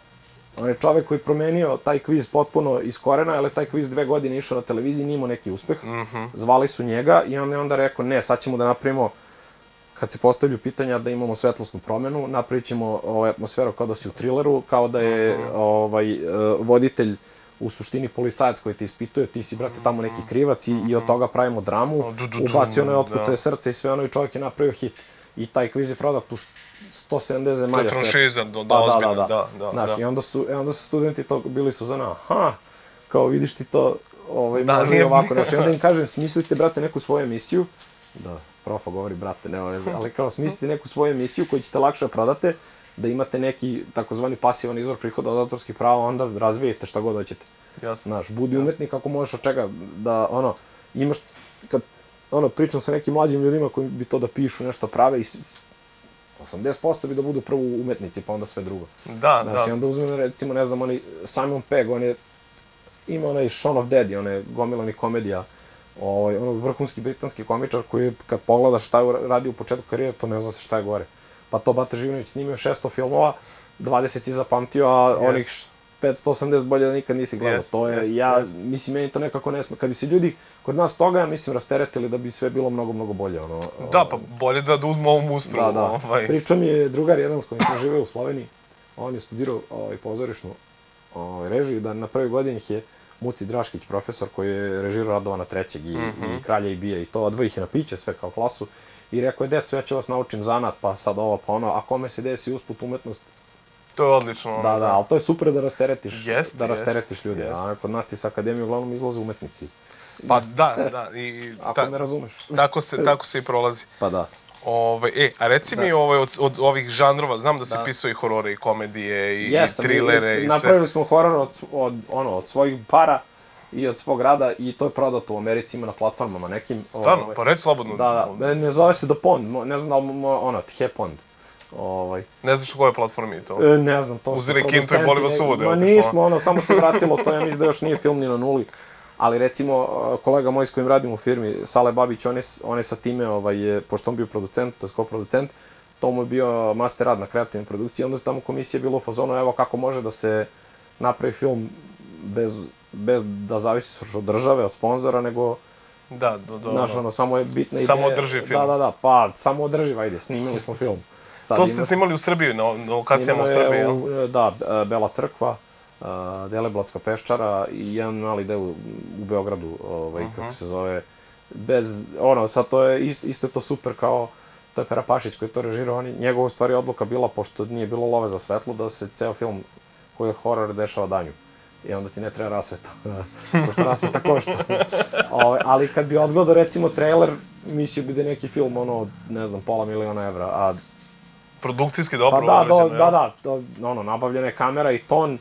On je čovjek koji je promenio taj kviz potpuno iz korena, ali taj kviz dve godine išao na televiziji, nije imao neki uspeh. Zvali su njega i on je onda rekao, ne, sad ćemo da napravimo, kad se postavljaju pitanja, da imamo svetlosnu promenu, napravit ćemo ovaj, atmosferu kao da si u trileru, kao da je ovaj, voditelj u suštini policajac koji te ispituje, ti si, brate, tamo neki krivac i, i od toga pravimo dramu, ubacio ono je otkucaje srce i sve ono i čovjek je napravio hit. I taj kviz je prodat u sto sedamdeset zemalja. To je franšiza, da, ozbiljno, da, da, da. Znaš, i onda su, onda su studenti to bili su za aha, kao vidiš ti to, ovaj, može i ovako, znaš, i onda im kažem, smislite, brate, neku svoju emisiju, da, profa govori, brate, nema veze, ali kao smislite neku svoju emisiju koju ćete lakše prodate, da imate neki takozvani pasivan izvor prihoda od autorskih prava, onda razvijete šta god hoćete. Jasno. Znaš, budi umetnik ako možeš od čega da, ono, imaš, kad, ono, pričam sa nekim mlađim ljudima koji bi to da pišu, nešto prave i osamdeset posto bi da budu prvo umetnici, pa onda sve drugo. Da, da. Znaš, i onda uzmem, recimo, ne znam, oni, Simon Pegg, on je, ima onaj Shaun of Daddy, on je gomilani komedija, ovaj, ono, vrhunski britanski komičar koji, kad pogledaš šta je radio u početku karijere, to ne zna se šta je gore. Pa to Bata Živinović snimio šesto filmova, dvadeset si zapamtio, a onih petsto osamdeset bolje da nikad nisi gledao. To je, ja, mislim, meni to nekako ne sme. Kad bi se ljudi kod nas toga, ja mislim, rasteretili da bi sve bilo mnogo, mnogo bolje. Ono, da, pa bolje da, da uzmu ovu mustru. Da, da. Ovaj. Priča mi je drugar jedan s kojim sam živeo u Sloveniji. On je studirao ovaj, pozorišnu ovaj, režiju, da na prvoj godini je Muci Draškić, profesor, koji je režirao Radovana trećeg i, mm-hmm. i Kralja i Bija i to, odvoji ih je na piće, sve kao klasu. I rekao je, deco, ja ću vas naučim zanat, pa sad ovo, pa ono, a kome se desi usput umetnost. To je odlično. Da, da, ali to je super da rasteretiš, jest, da rasteretiš jest, ljude. Jest. A kod nas ti sa akademije uglavnom izlaze umetnici. Pa da, da. I, ako ta, me razumeš. Tako se, tako se i prolazi. Pa da. Ove, e, a reci da. mi ovaj, od, od ovih žanrova, znam da si da. pisao i horore, i komedije, i, yes, i trilere, i, i sve. Napravili smo horor od, od, ono, od svojih para i od svog rada i to je prodato u Americi, ima na platformama nekim. Stvarno? Ovaj, pa reći slobodno. Da, da. Ne zove se The Pond, ne znam da li, ono, The Pond. Ovaj. Ne znaš u kojoj platformi je to? E, ne znam, to Uzeli kintu i boli vas uvode. Ma nismo, ono, samo se vratilo, to ja mislim da još nije film ni na nuli. Ali recimo, kolega moj s kojim radim u firmi, Sale Babić, on je, on je sa time, ovaj, pošto on bio producent, to je koproducent, to mu je bio master rad na kreativnoj produkciji, onda tamo komisija je bila u fazonu, evo kako može da se napravi film bez, bez da zavisi od države, od sponzora, nego da, do, do, znaš, ono, samo je bitna ideja. Samo održiv film. Da, da, da, pa, samo održiv, ajde, snimili smo film. Sad to ste ima... snimali u Srbiji, na, na lokacijama u Srbiji, jel? Da, Bela crkva, Deleblatska peščara i jedan mali deo u Beogradu, ovaj, uh -huh. kako se zove, bez, ono, sad to je, isto, isto je to super kao, to je Pera Pašić koji je to režirao, on, njegova stvari odluka bila, pošto nije bilo love za svetlo, da se ceo film koji je horor dešava danju. I onda ti ne treba rasveta, pošto rasveta košta. Ove, ali kad bi odgledao, recimo, trailer, mislio bi da je neki film, ono, ne znam, pola miliona evra, a... Produkcijski dobro pa da, određeno, do, da, da, to, ono, nabavljena je kamera i ton,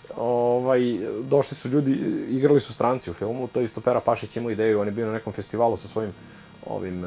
ovaj, došli su ljudi, igrali su stranci u filmu, to isto Pera Pašić imao ideju, on je bio na nekom festivalu sa svojim ovim, uh,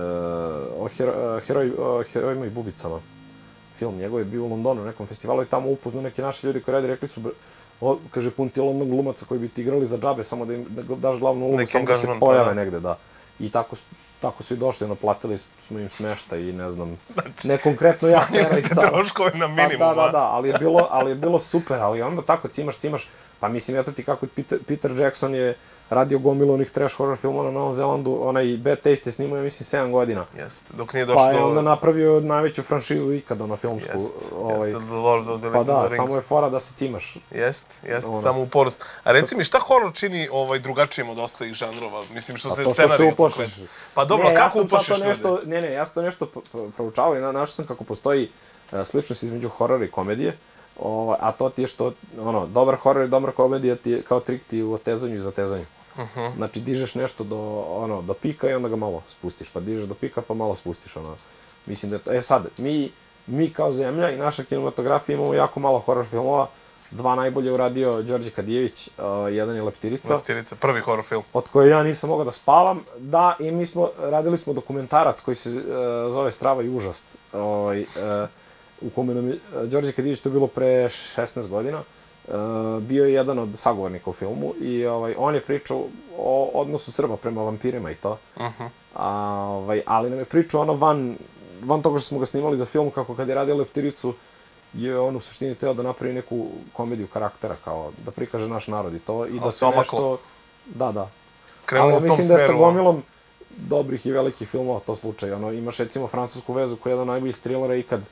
o hero, uh, heroj, uh, herojima i bubicama. Film njegov je bio u Londonu na nekom festivalu i tamo upoznao neki naši ljudi koji radi, rekli su, o, kaže, pun ti je London glumaca koji bi ti igrali za džabe, samo da im da daš glavnu ulogu, samo da se pojave negde, da. I tako, tako su i došli, ono, platili smo im smešta i ne znam, znači, ne konkretno ja. Smanjili ste troškove na minimum. Pa, da, da, da, ali je bilo, ali je bilo super, ali onda tako cimaš, cimaš, pa mislim, eto ti kako Peter, Peter Jackson je radio gomilu onih trash horror filmova na Novom Zelandu, onaj Bad Taste je snimao, ja mislim, sedam godina. Jeste, dok nije došlo... Pa je onda napravio najveću franšizu ikada na filmsku. Jeste, ovaj, jeste, The Lord of the Rings. Pa da, samo je fora da se cimaš. Jeste, jeste, samo u porast. A reci mi, šta horor čini ovaj, drugačijim od ostalih žanrova? Mislim, što se scenarij... Pa dobro, ne, kako ja uplašiš nešto, ljudi? Ne, ne, ja sam to nešto proučavao i našao sam kako postoji uh, sličnost između horora i komedije. Ovaj, a to ti je što, ono, dobar horor i dobra komedija ti je kao trik ti u otezanju i zatezanju. Uh -huh. Znači, dižeš nešto do, ono, do pika i onda ga malo spustiš, pa dižeš do pika pa malo spustiš, ono. Mislim da je to, e sad, mi, mi kao zemlja i naša kinematografija imamo jako malo horror filmova. Dva najbolje uradio Đorđe Kadijević, uh, jedan je Leptirica. Leptirica, prvi horror film. Od koje ja nisam mogao da spavam. Da, i mi smo, radili smo dokumentarac koji se uh, zove Strava i užast. Ovaj, uh, u kome nam je Đorđe Kadijević, to je bilo pre šesnaest godina. Uh, bio je jedan od sagovornika u filmu i ovaj, on je pričao o odnosu Srba prema vampirima i to. Uh-huh. A, ovaj, ali nam je pričao ono van, van toga što smo ga snimali za film, kako kad je radio Leptiricu, je on u suštini teo da napravi neku komediju karaktera, kao da prikaže naš narod i to, i da se nešto... Da, da. Krenulo u tom smeru. Ali mislim da je sa gomilom dobrih i velikih filmova to slučaj. Ono, imaš recimo Francusku vezu koja je jedan od najboljih trilera ikad.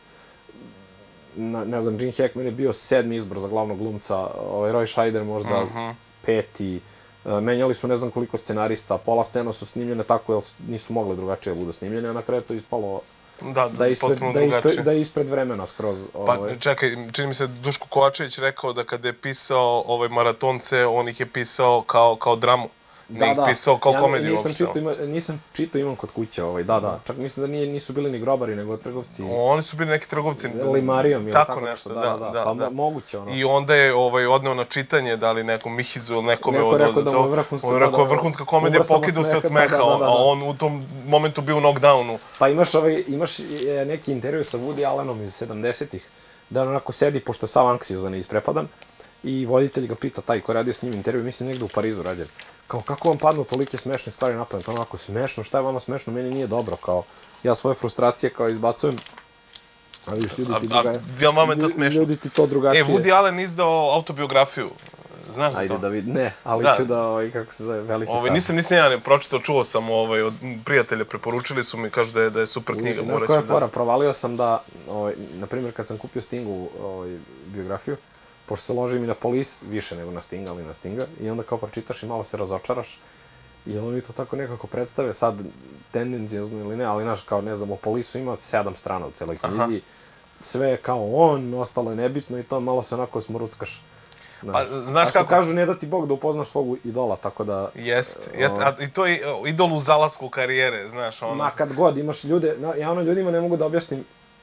Na, ne znam, Gene Hackman je bio sedmi izbor za glavnog glumca, ovaj Roy Scheider možda uh-huh. peti. E, menjali su ne znam koliko scenarista, pola scena su snimljene tako jer nisu mogli drugačije da budu snimljene, a na kraju to ispalo da, da, je ispred, da, ispred, da je ispred vremena skroz. Pa ovaj. čekaj, čini mi se Duško Kovačević rekao da kada je pisao ovaj Maratonce, on ih je pisao kao, kao dramu. Da, ne da. pisao kao ja, komediju nisam uopšte. Čito, ima, nisam čitao Imam kod kuće, ovaj, da, da. Čak mislim da nije, nisu bili ni grobari, nego trgovci. Oni su bili neki trgovci. Limarijom ili tako, tako nešto, da, da, da. da, Pa da. moguće ono. I onda je ovaj, odneo na čitanje, da li nekom Mihizu ili nekome Neko od, rekao od, da mu je vrhunska, on je rekao, vrhunska komedija, pokidao se od smeha, da, da, da, da. A on u tom momentu bio u knockdownu. Pa imaš, ovaj, imaš neki intervju sa Woody Allenom iz sedamdesetih, da on onako sedi, pošto je sav anksiozan i isprepadan, i voditelj ga pita, taj ko je radio s njim intervju, mislim negde u Parizu rađen. Kao, kako vam padnu tolike smešne stvari na pamet? Onako, smešno, šta je vama smešno? Meni nije dobro, kao, ja svoje frustracije kao izbacujem, a vidiš, ljudi ti, a, a, a, vama je to smešno. Ljudi ti to drugačije. E, Woody Allen izdao autobiografiju, znaš za Ajde to? da vidim, ne, ali da. ću da, ovaj, kako se zove, veliki ovaj, car. nisam, nisam ja ne pročitao, čuo sam ovaj, od prijatelja, preporučili su mi, kažu da je, da je super knjiga. Znaš koja je fora, provalio sam da, ovaj, na primjer, kad sam kupio Stingu ovaj, biografiju, pošto se ložim i na Police, više nego na Stinga, ali na Stinga, i onda kao pročitaš i malo se razočaraš, i oni to tako nekako predstave, sad tendencijozno ili ne, ali znaš, kao ne znam, u Police-u ima sedam strana u celoj knjizi, aha. Sve je kao on, ostalo je nebitno i to malo se onako smuruckaš. Pa, znaš kako... kažu, ne da ti Bog da upoznaš svog idola, tako da... Jest, jest, a i to je idol u zalasku karijere, znaš, ono... Ma kad god, imaš ljude, ja ono ljudima ne mogu da objasnim,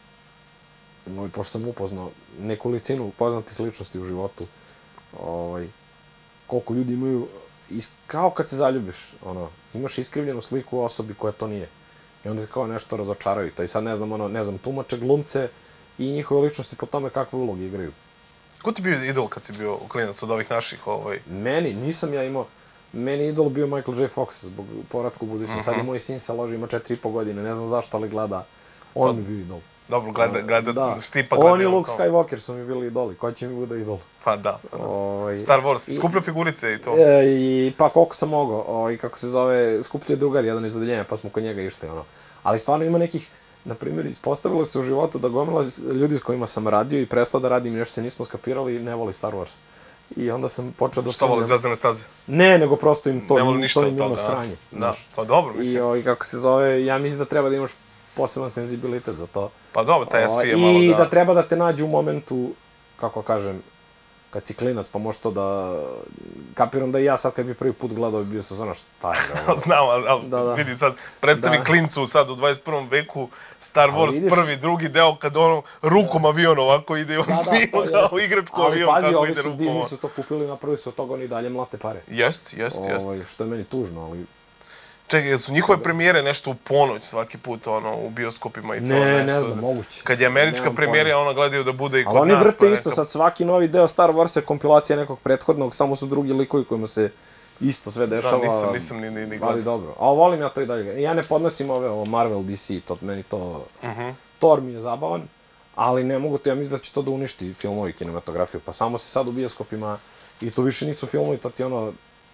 no, pošto sam upoznao nekolicinu poznatih ličnosti u životu, ovaj, koliko ljudi imaju, is, kao kad se zaljubiš, ono, imaš iskrivljenu sliku o osobi koja to nije. I onda se kao nešto razočaraju. To i sad ne znam, ono, ne znam, tumače, glumce i njihove ličnosti po tome kakve uloge igraju. Ko ti bio idol kad si bio klinac od ovih naših, ovaj? Meni, nisam ja imao, meni idol bio Michael J. Fox, zbog povratka u budućnost. Mm-hmm. Sad je moj sin se loži, ima četiri i po godine, ne znam zašto, ali gleda, on pa, mi bio idol. Dobro, gleda, gleda, da. Stipa gleda. On i Luke Skywalker su mi bili idoli, ko će mi bude idol? Pa da, pa da. Oj, Star Wars, skupljao figurice i to. E, I pa koliko sam mogao, o, i kako se zove, skupljao je drugar jedan iz odeljenja, pa smo kod njega išli, ono. Ali stvarno ima nekih, na primjer, ispostavilo se u životu da gomila ljudi s kojima sam radio i prestao da radim, nešto se nismo skapirali, ne voli Star Wars. I onda sam počeo da... Šta voli, Zvezdane staze? Ne, nego prosto im to, ne voli ništa to im od ono toga, sranje. Da, pa dobro, mislim. I, o, i kako se zove, ja mislim da treba da imaš poseban senzibilitet za to. Pa dobro, taj S F je malo da... I da treba da te nađu u momentu, kako kažem, kad si klinac, pa možeš to da... Kapiram da i ja sad kad bi prvi put gledao bio sam znaš šta je ovo. Znam, ali, ali da, da. vidi sad, predstavi da. Klincu sad u dvadeset prvom veku Star Wars vidiš, prvi, drugi deo kad ono rukom avion ovako ide, on snima kao igračku avion pazi, kako ide su, rukom. Disney su to kupili, napravili su od toga, oni dalje mlate pare. Jest, jest, jest. Ovaj, što je meni tužno, ali... Čekaj, jel su njihove premijere nešto u ponoć svaki put, ono, u bioskopima i to ne, nešto? Ne, ne znam, moguće. Kad je američka premijera, ono, gledaju da bude i kod nas. Ali oni vrte pa isto, sad svaki novi deo Star Wars je kompilacija nekog prethodnog, samo su drugi likovi kojima se isto sve dešava. Da, nisam, nisam ni, ni, ni gledao. Ali dobro, a volim ja to i dalje. Ja ne podnosim ove, ovo Marvel, D C, to meni to... Uh-huh. Thor mi je zabavan, ali ne mogu to, ja mislim da će to da uništi filmovi i kinematografiju, pa samo se sad u bioskopima, i to više nisu filmovi, to ti ono...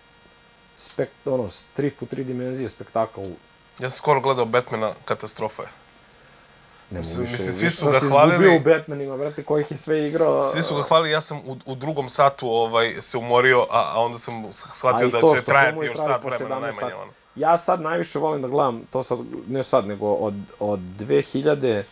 Spek, ono, strip u tri dimenzije, spektakl. Ja sam skoro gledao Batmana, katastrofa je. Ne mogu više, mislim, svi su ga hvalili... Sam se izgubio u Batmanima, brate, kojih je sve igrao... Svi su ga hvalili, ja sam u, u drugom satu ovaj, se umorio, a, a onda sam shvatio da će trajati još sat vremena, najmanje ono. Ja sad najviše volim da gledam, to sad, ne sad, nego od, od dve hiljade...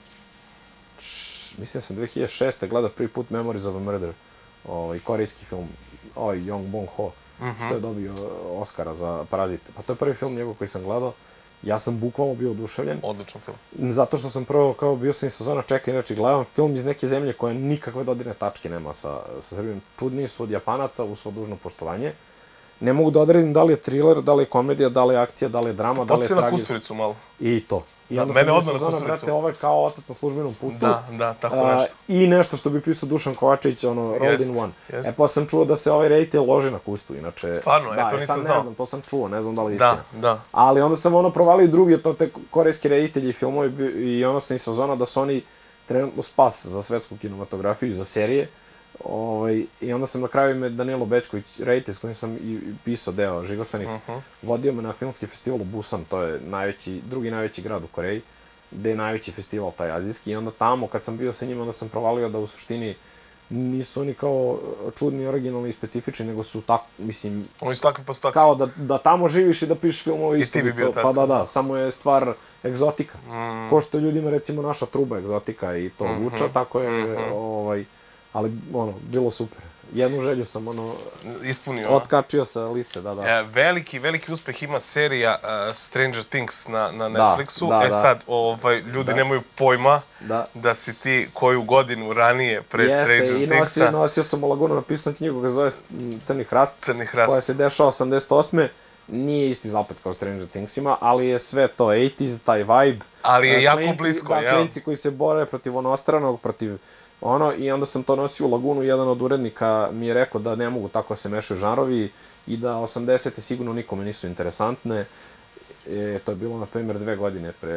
Mislim da sam dve hiljade šeste gledao prvi put Memories of a Murder, ovaj, korejski film, ovaj, Yong Bong Ho. Mm-hmm. Što je dobio Oscara za Parazite. Pa to je prvi film njegov koji sam gledao Ja sam bukvalno bio oduševljen. Odličan film. Zato što sam prvo, kao bio sam i sezona čeka, inače gledam film iz neke zemlje koja nikakve dodirne tačke nema sa, sa Srbijom. Čudniji su od Japanaca, u svo dužno poštovanje. Ne mogu da odredim da li je thriller, da li je komedija, da li je akcija, da li je drama, da li je tragedija. tragedija. na Kusturicu malo. I to. I da, onda mene sam odmah na sezona, Kusturicu. brate, ovo je kao otac na službenom putu. Da, da, tako A, nešto. I nešto što bi pisao Dušan Kovačević, ono, Rolled in One. Jest. E, pa sam čuo da se ovaj rejtel loži na Kustu, inače... Stvarno, da, ja to nisam sad znao. ne znam, to sam čuo, ne znam da li je istina. Da, da. Ali onda sam ono provalio i drugi, to te korejski reditelji i filmovi, i ono sam i sezona da su oni trenutno spas za svetsku kinematografiju i za serije. Ovaj, I onda sam na kraju ime Danilo Bečković, reditelj s kojim sam i pisao deo Žigosanih, uh -huh. vodio me na filmski festival u Busan, to je najveći, drugi najveći grad u Koreji, gde je najveći festival taj azijski. I onda tamo, kad sam bio sa njima, onda sam provalio da u suštini nisu oni kao čudni, originalni i specifični, nego su tako, mislim... Oni su takvi pa su takvi. Kao da, da tamo živiš i da pišeš filmove isto. I ti bi bio to, tako. Pa da, da, samo je stvar egzotika. Mm. Ko što ljudima, recimo, naša truba egzotika i to Mm-hmm. vuča, tako je, Mm-hmm. ovaj... Ali, ono, bilo super. Jednu želju sam, ono... Ispunio. Otkačio sa liste, da, da. E, veliki, veliki uspeh ima serija uh, Stranger Things na, na Netflixu. Da, da, e da. sad, ovaj, ljudi Da. nemaju pojma Da. da si ti koju godinu ranije pre Jeste, Stranger i Thingsa. nosio, nosio sam u Lagunu, napisan knjigu koja zove Crni hrast, Crni hrast. koja se dešava osamdeset osme Nije isti zaplet kao Stranger Thingsima, ali je sve to osamdesetih, taj vibe. Ali je E, jako klinci, blisko, da, jel? klinci koji se bore protiv onostranog, protiv ono, i onda sam to nosio u Lagunu, jedan od urednika mi je rekao da ne mogu tako se mešaju žanrovi i da osamdesete sigurno nikome nisu interesantne. E, to je bilo, na primjer, dve godine pre...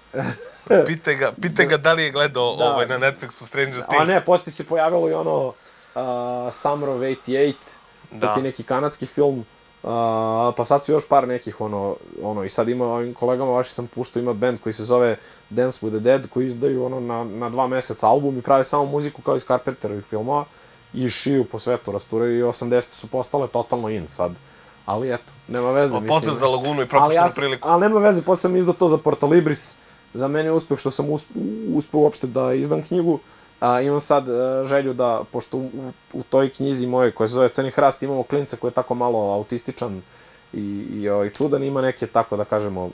Pite ga, pite ga da li je gledao Da. ovaj, na Netflixu Stranger Things. A ne, poslije se pojavilo i ono uh, Summer of osamdeset osam, Da. to ti neki kanadski film, uh, pa sad su još par nekih, ono, ono, i sad ima ovim kolegama vaši sam puštao, ima band koji se zove Dance with the Dead, koji izdaju ono na, na dva meseca album i prave samo muziku kao iz Carpenterovih filmova i šiju po svetu, rasturaju i osamdesete su postale totalno in sad. Ali eto, nema veze, Pa, mislim. pozdrav za Lagunu i Ali propuštenu ja sam- priliku. Ali nema veze, posle sam izdao to za Porto Libris. Za mene je uspeh što sam usp, uspeo uopšte da izdam knjigu. A, imam sad a, želju da, pošto u, u, u toj knjizi moje koja se zove Crni hrast, imamo klinca koji je tako malo autističan i, i, ovaj, čudan, ima neke, tako da kažemo,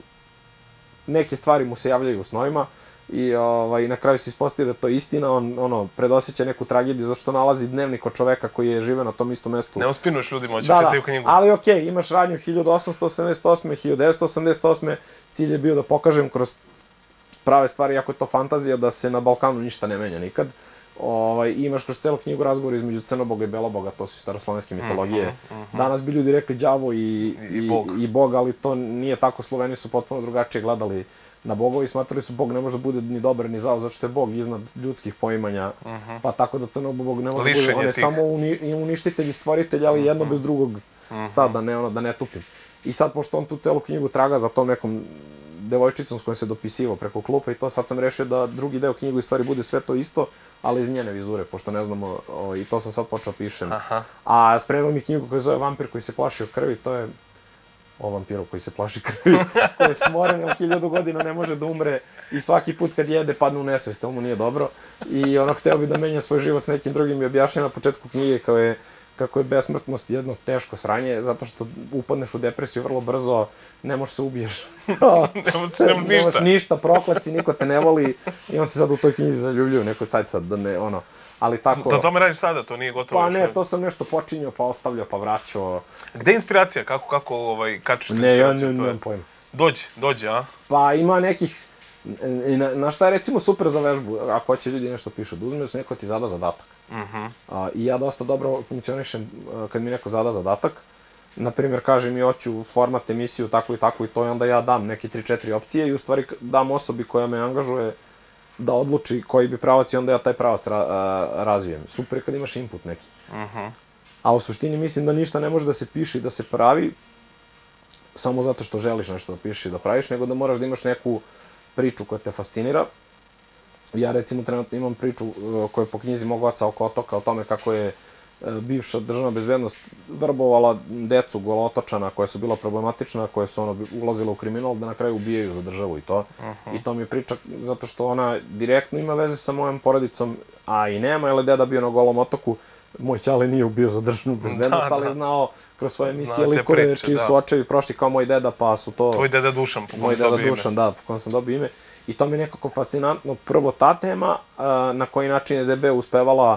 neke stvari mu se javljaju u snovima i ovaj, na kraju se ispostavi da je to istina, on ono, predosjeća neku tragediju zato što nalazi dnevnik od čoveka koji je žive na tom istom mestu. Ne uspinuješ ljudima, hoće Da, da, čitaju knjigu. ali okej, okay, imaš radnju hiljadu osamsto osamdeset osme, hiljadu devetsto osamdeset osme, cilj je bio da pokažem kroz prave stvari, jako je to fantazija, da se na Balkanu ništa ne menja nikad. Ovaj, imaš kroz celu knjigu razgovor između Crnoboga i Beloboga, to su staroslovenske mitologije. Mhm, mhm. Danas bi ljudi rekli đavo i, I i, Bog. i Bog, ali to nije tako, Sloveni su potpuno drugačije gledali na bogovi i smatrali su Bog ne može da bude ni dobar ni zao, zato što je Bog iznad ljudskih poimanja, Mhm. pa tako da Crnog Bog ne može da Lišen bude, on je je tih. samo uni, uništitelj i stvoritelj, ali jedno bez drugog, sad da ne, ono, da ne tupim. I sad, pošto on tu celu knjigu traga za tom nekom devojčicom s kojom se dopisivao preko klupa i to, sad sam rešio da drugi deo knjigu u stvari bude sve to isto, ali iz njene vizure, pošto ne znamo, o, i to sam sad počeo pišem. Aha. A spremao mi knjigu koja se zove Vampir koji se plašio krvi, to je o vampiru koji se plaši krvi, koji je smoren, jer hiljadu godina ne može da umre i svaki put kad jede padne u nesvest, to mu nije dobro. I ono, hteo bi da menja svoj život s nekim drugim i objašnjava na početku knjige kao je, kako je besmrtnost jedno teško sranje, zato što upadneš u depresiju vrlo brzo, ne možeš se ubiješ. Nemaš nemaš Nemaš ništa. ništa, proklaci, niko te ne voli i on se sad u toj knjizi zaljubljuju, neko cajt sad da ne, ono, ali tako... Da tome radiš sada, to nije gotovo Pa još. ne, jel? to sam nešto počinjao, pa ostavljao, pa vraćao. Gde je inspiracija? Kako, kako ovaj, kačiš tu Ne, ja inspiraciju? ne, To je- nemam pojma. Dođe, dođe, a? Pa ima nekih, i na, na šta je recimo super za vežbu, ako hoće ljudi nešto pišu, da uzmeš neko ti zada zadatak. Mhm. A, I ja dosta dobro funkcionišem a, kad mi neko zada zadatak. Naprimjer, kaže mi hoću format emisiju tako i tako i to i onda ja dam neke tri četiri opcije i u stvari k- dam osobi koja me angažuje da odluči koji bi pravac i onda ja taj pravac ra, a, razvijem. Super je kad imaš input neki. Mhm. A u suštini mislim da ništa ne može da se piše i da se pravi samo zato što želiš nešto da pišeš i da praviš, nego da moraš da imaš neku priču koja te fascinira. Ja recimo trenutno imam priču uh, koja je po knjizi mog oca oko otoka, o tome kako je uh, bivša državna bezbednost vrbovala decu golotočana koja su bila problematična, koje su ono ulazile u kriminal, da na kraju ubijaju za državu i to. Mhm. I to mi je priča zato što ona direktno ima veze sa mojom porodicom, a i nema, jer je deda bio na Golom otoku. moj ćale nije bio za državnu bezbednost, Da, ali da. je znao kroz svoje Zna emisije te likove priče, čiji da. su očevi prošli kao moj deda, pa su to... Tvoj deda Dušan, po Moj kom si deda dobio ime. Dušan, da, po kom sam dobio ime. I to mi je nekako fascinantno. Prvo ta tema, a, na koji način je D B uspevala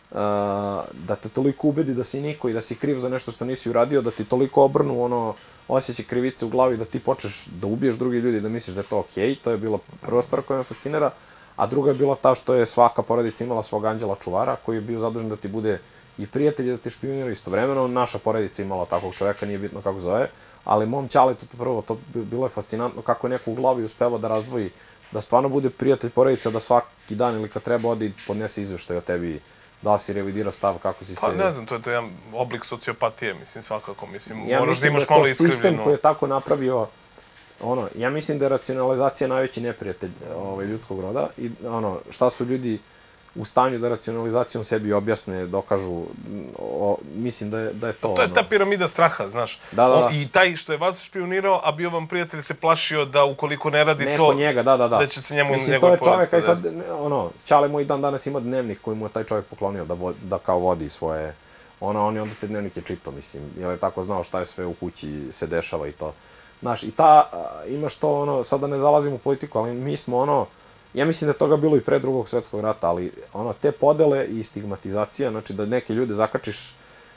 a, da te toliko ubedi da si niko i da si kriv za nešto što nisi uradio, da ti toliko obrnu ono osjećaj krivice u glavi, da ti počneš da ubiješ drugi ljudi i da misliš da je to okej. To je bila prva stvar koja me fascinira. A druga je bila ta što je svaka porodica imala svog anđela čuvara, koji je bio zadužen da ti bude i prijatelj i da ti špionira istovremeno. Naša porodica imala takvog čoveka, nije bitno kako zove, ali mom ćaletu to prvo, to bilo je fascinantno kako je neko u glavi uspeva da razdvoji, da stvarno bude prijatelj porodica, da svaki dan ili kad treba odi podnese izveštaj o tebi, da li si revidirao stav, kako si se... Pa ne znam, to je to jedan oblik sociopatije, mislim, svakako, mislim, Ja moraš da mislim da imaš je to malo sistem iskrivljeno. koji je tako napravio, ono, ja mislim da je racionalizacija najveći neprijatelj ovaj, ljudskog roda i ono, šta su ljudi u stanju da racionalizacijom sebi objasne, dokažu, o, mislim da je, da je to. To je ono. ta piramida straha, znaš. Da, da, da. On, I taj što je vas špionirao, a bio vam prijatelj, se plašio da ukoliko ne radi Neko to, njega, da, da, da. da će se njemu Mislim, to njegove je čovjek, porodice aj sad, desiti. ono, Ćale moj dan danas ima dnevnik koji mu je taj čovjek poklonio da, vo, da kao vodi svoje, ono, on je onda te dnevnike čitao, mislim, jer je tako znao šta je sve u kući se dešava i to. Znaš, i ta, a, imaš to, ono, sad da ne zalazim u politiku, ali mi smo, ono, ja mislim da je toga bilo i pre drugog svjetskog rata, ali, ono, te podele i stigmatizacija, znači da neke ljude zakačiš,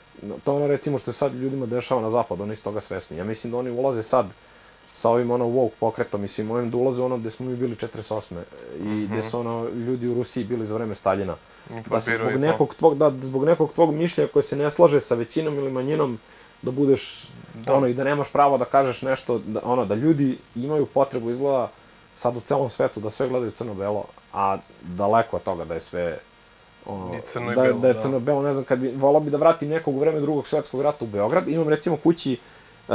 to ono, recimo, što je sad ljudima dešava na zapadu, oni su toga svesni. Ja mislim da oni ulaze sad sa ovim, ono, woke pokretom i svim ovim, da ulaze ono gde smo mi bili četrdeset osme i mm-hmm. gde su, ono, ljudi u Rusiji bili za vreme Staljina. Da se zbog nekog, tvog, da, zbog nekog tvog mišljenja koje se ne slaže sa većinom ili manjinom, da budeš, da. ono, i da nemaš pravo da kažeš nešto, da, ono, da ljudi imaju potrebu, izgleda, sad u celom svetu, da sve gledaju crno-belo, a daleko od toga da je sve, ono, crno i da, belo, da je da. crno-belo, ne znam, kad bi, volao bi da vratim nekog u vreme drugog svjetskog rata u Beograd, imam recimo kući uh,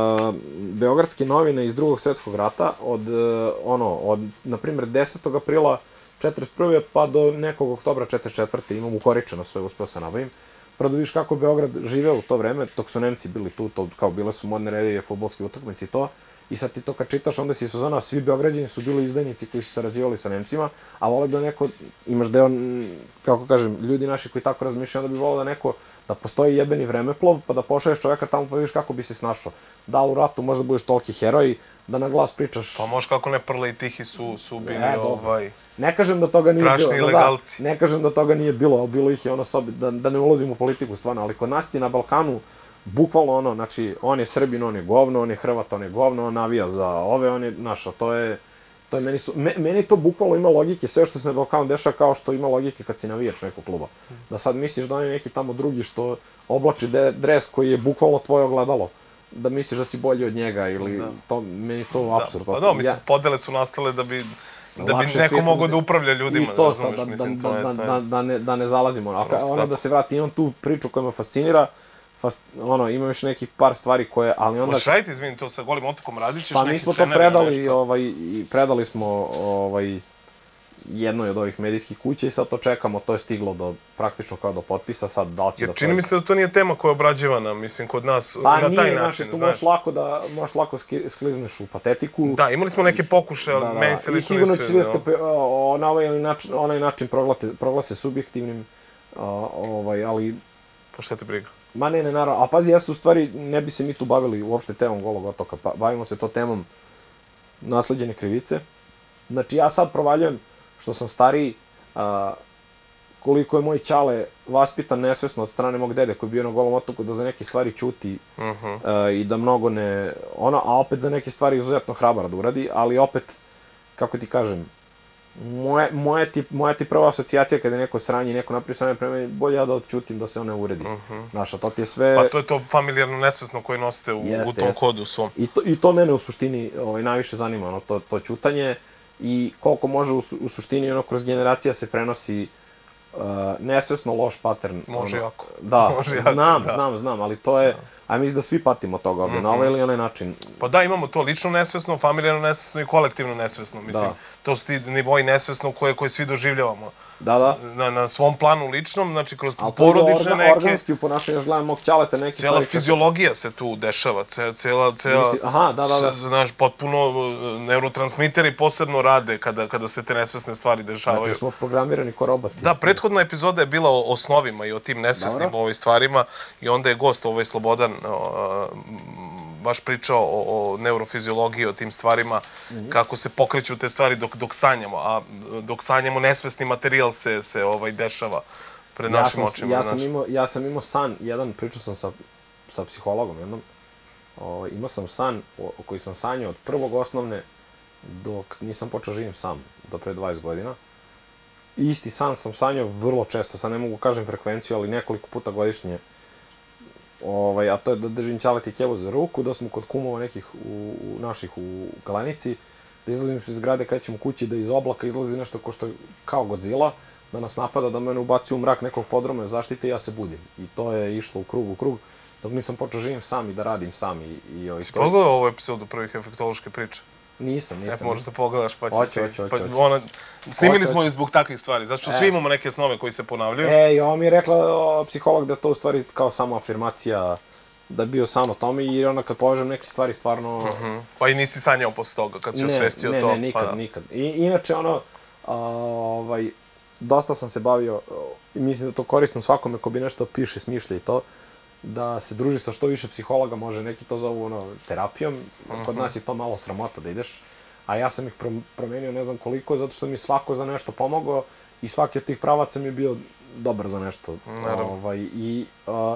beogradske novine iz drugog svjetskog rata, od, uh, ono, od, na primjer, desetog aprila četrdeset prve pa do nekog oktobra četrdeset četvrte imam ukoričeno sve, uspeo sam nabavim. Prvo da vidiš kako Beograd živeo u to vreme, dok su Nemci bili tu, to, kao bile su modne revije, fudbalske utakmice i to. I sad ti to kad čitaš, onda si Suzana, svi Beograđani su bili izdajnici koji su sarađivali sa Nemcima, a vole da neko, imaš deo, kako kažem, ljudi naši koji tako razmišljaju, onda bi volio da neko, da postoji jebeni vremeplov, pa da pošalješ čovjeka tamo pa vidiš kako bi se snašao. Da li u ratu možda budeš toliki heroj, da na glas pričaš... Pa možeš kako ne, Prle i Tihi su, su bili E, ovaj... Ne kažem da toga nije bilo, strašni da, da, ilegalci. ne kažem da toga nije bilo, ali bilo ih je ono sobi, da, da ne ulazim u politiku stvarno, ali kod nas ti na Balkanu, bukvalno ono, znači, on je Srbin, on je govno, on je Hrvat, on je govno, on navija za ove, on je, znaš, a to je, to je meni su, me, meni to bukvalno ima logike, sve što se na Balkanu dešava kao što ima logike kad si navijač nekog kluba. Da sad misliš da on je neki tamo drugi što oblači de, dres koji je bukvalno tvoje ogledalo, da misliš da si bolji od njega ili da. To, meni to apsurd. Da, pa da, mislim, ja, podele su nastale da bi, da bi neko mogao da upravlja ljudima, i to ne sad, razumeš, da, mislim, da, to je... da, to je... da, da, ne, da ne zalazimo. A Prosto ono tako. da se vrati, imam tu priču koja me fascinira, fast, ono, imam još nekih par stvari koje, ali onda... Hoćeš raditi, izvini, to sa Golim otokom radit ćeš Pa neki mi smo to trener ili predali, nešto? ovaj, i predali smo ovaj, jednoj od ovih medijskih kuća i sad to čekamo, to je stiglo do, praktično kao do potpisa, sad da li će Jer da... čini mi se da to nije tema koja je obrađivana, mislim, kod nas, Pa na taj nije, način, znači, tu znaš. možeš lako da, možeš lako ski- sklizneš u patetiku. Da, imali smo neke pokušaje, ali Da, da, meni se i lično sigurno će nisu... svi da te pe- o, na ovaj ili način, onaj način proglate, proglase subjektivnim, a, ovaj, ali, Pa šta te briga? ma ne, ne, naravno, a pazi, ja su u stvari, ne bi se mi tu bavili uopšte temom Golog otoka, pa, bavimo se to temom nasleđene krivice. Znači, ja sad provaljujem, što sam stariji, a, koliko je moj ćale vaspitan nesvesno od strane mog dede koji je bio na Golom otoku, da za neke stvari ćuti Uh-huh. a, i da mnogo ne... Ono, a opet za neke stvari izuzetno hrabar da uradi, ali opet, kako ti kažem, moje, moje ti, moja ti prva asocijacija kada je neko sranje i neko napravi sranje prema meni, bolje ja da odćutim da se ono ne uredi. Uh-huh. Znaš, a to ti je sve... Pa to je to familijarno nesvesno koje nosite u, Jeste, u tom jeste. kodu svom. I to, I to mene u suštini ovaj, najviše zanima, ono, to, to ćutanje i koliko može u, su- u suštini ono, kroz generacija se prenosi uh, nesvesno loš pattern. Može ono, jako. Da, Može jako, znam, da. znam, znam, ali to je, A mislim da svi patimo od toga ovde, mm-hmm. na ovaj ili onaj način. Pa da, imamo to lično nesvesno, familijarno nesvesno i kolektivno nesvesno. Mislim, da. To su ti nivoji nesvesno koje, koje svi doživljavamo. Da, da. Na, na svom planu ličnom, znači kroz ali porodične orga, neke... organski u ponašanju, još gledam mog ćaleta neke cijela stvari... fiziologija se tu dešava, cijela... cijela, cijela aha, da, da, da. Znaš, potpuno neurotransmiteri posebno rade kada, kada se te nesvesne stvari dešavaju. Znači smo programirani ko roboti. Da, prethodna epizoda je bila o osnovima i o tim nesvesnim ovaj, stvarima i onda je gost ovaj Slobodan o, baš pričao o, o neurofiziologiji, o tim stvarima, mm-hmm. kako se pokreću te stvari dok, dok sanjamo, a dok sanjamo nesvesni materijal se, se ovaj, dešava pred ja našim sam, očima. Ja sam, imao, ja sam imao san, jedan, pričao sam sa, sa psihologom jednom, o, imao sam san o, o koji sam sanjao od prvog osnovne dok nisam počeo živim sam, do pre dvadeset godina. Isti san sam sanjao vrlo često, sad ne mogu kažem frekvenciju, ali nekoliko puta godišnje. Ovaj, a to je da držim ćalet i kevu za ruku, da smo kod kumova nekih u, u naših u Galenici, da izlazim iz zgrade, krećem u kući, da iz oblaka izlazi nešto ko što je kao Godzilla, da nas napada, da mene ubaci u mrak nekog podruma, zaštite i ja se budim. I to je išlo u krug u krug, dok nisam počeo živim sam i da radim sam. I, i, i si pogledao ovu epizodu prvih efektološke priče? Nisam, nisam. E, možeš da pogledaš, pa će... Oće, oće, oće. Snimili smo ih zbog takvih stvari, zato što svi imamo neke snove koji se ponavljaju. E, i ovo mi je rekla o, psiholog da je to u stvari kao samo afirmacija, da je bio san o tome i onda kad povežem neke stvari stvarno... Uh-huh. Pa i nisi sanjao posle toga kad si osvestio ne, to? Ne, ne, nikad, pa nikad. I, inače, ono, a, ovaj, dosta sam se bavio, i mislim da to korisno svakome ko bi nešto piše, smišlja i to, da se druži sa što više psihologa, može neki to zovu ono, terapijom, uh-huh. Kod nas je to malo sramota da ideš, a ja sam ih promenio ne znam koliko, zato što mi svako za nešto pomogao i svaki od tih pravaca mi je bio dobar za nešto. Naravno. Ovaj, i, a,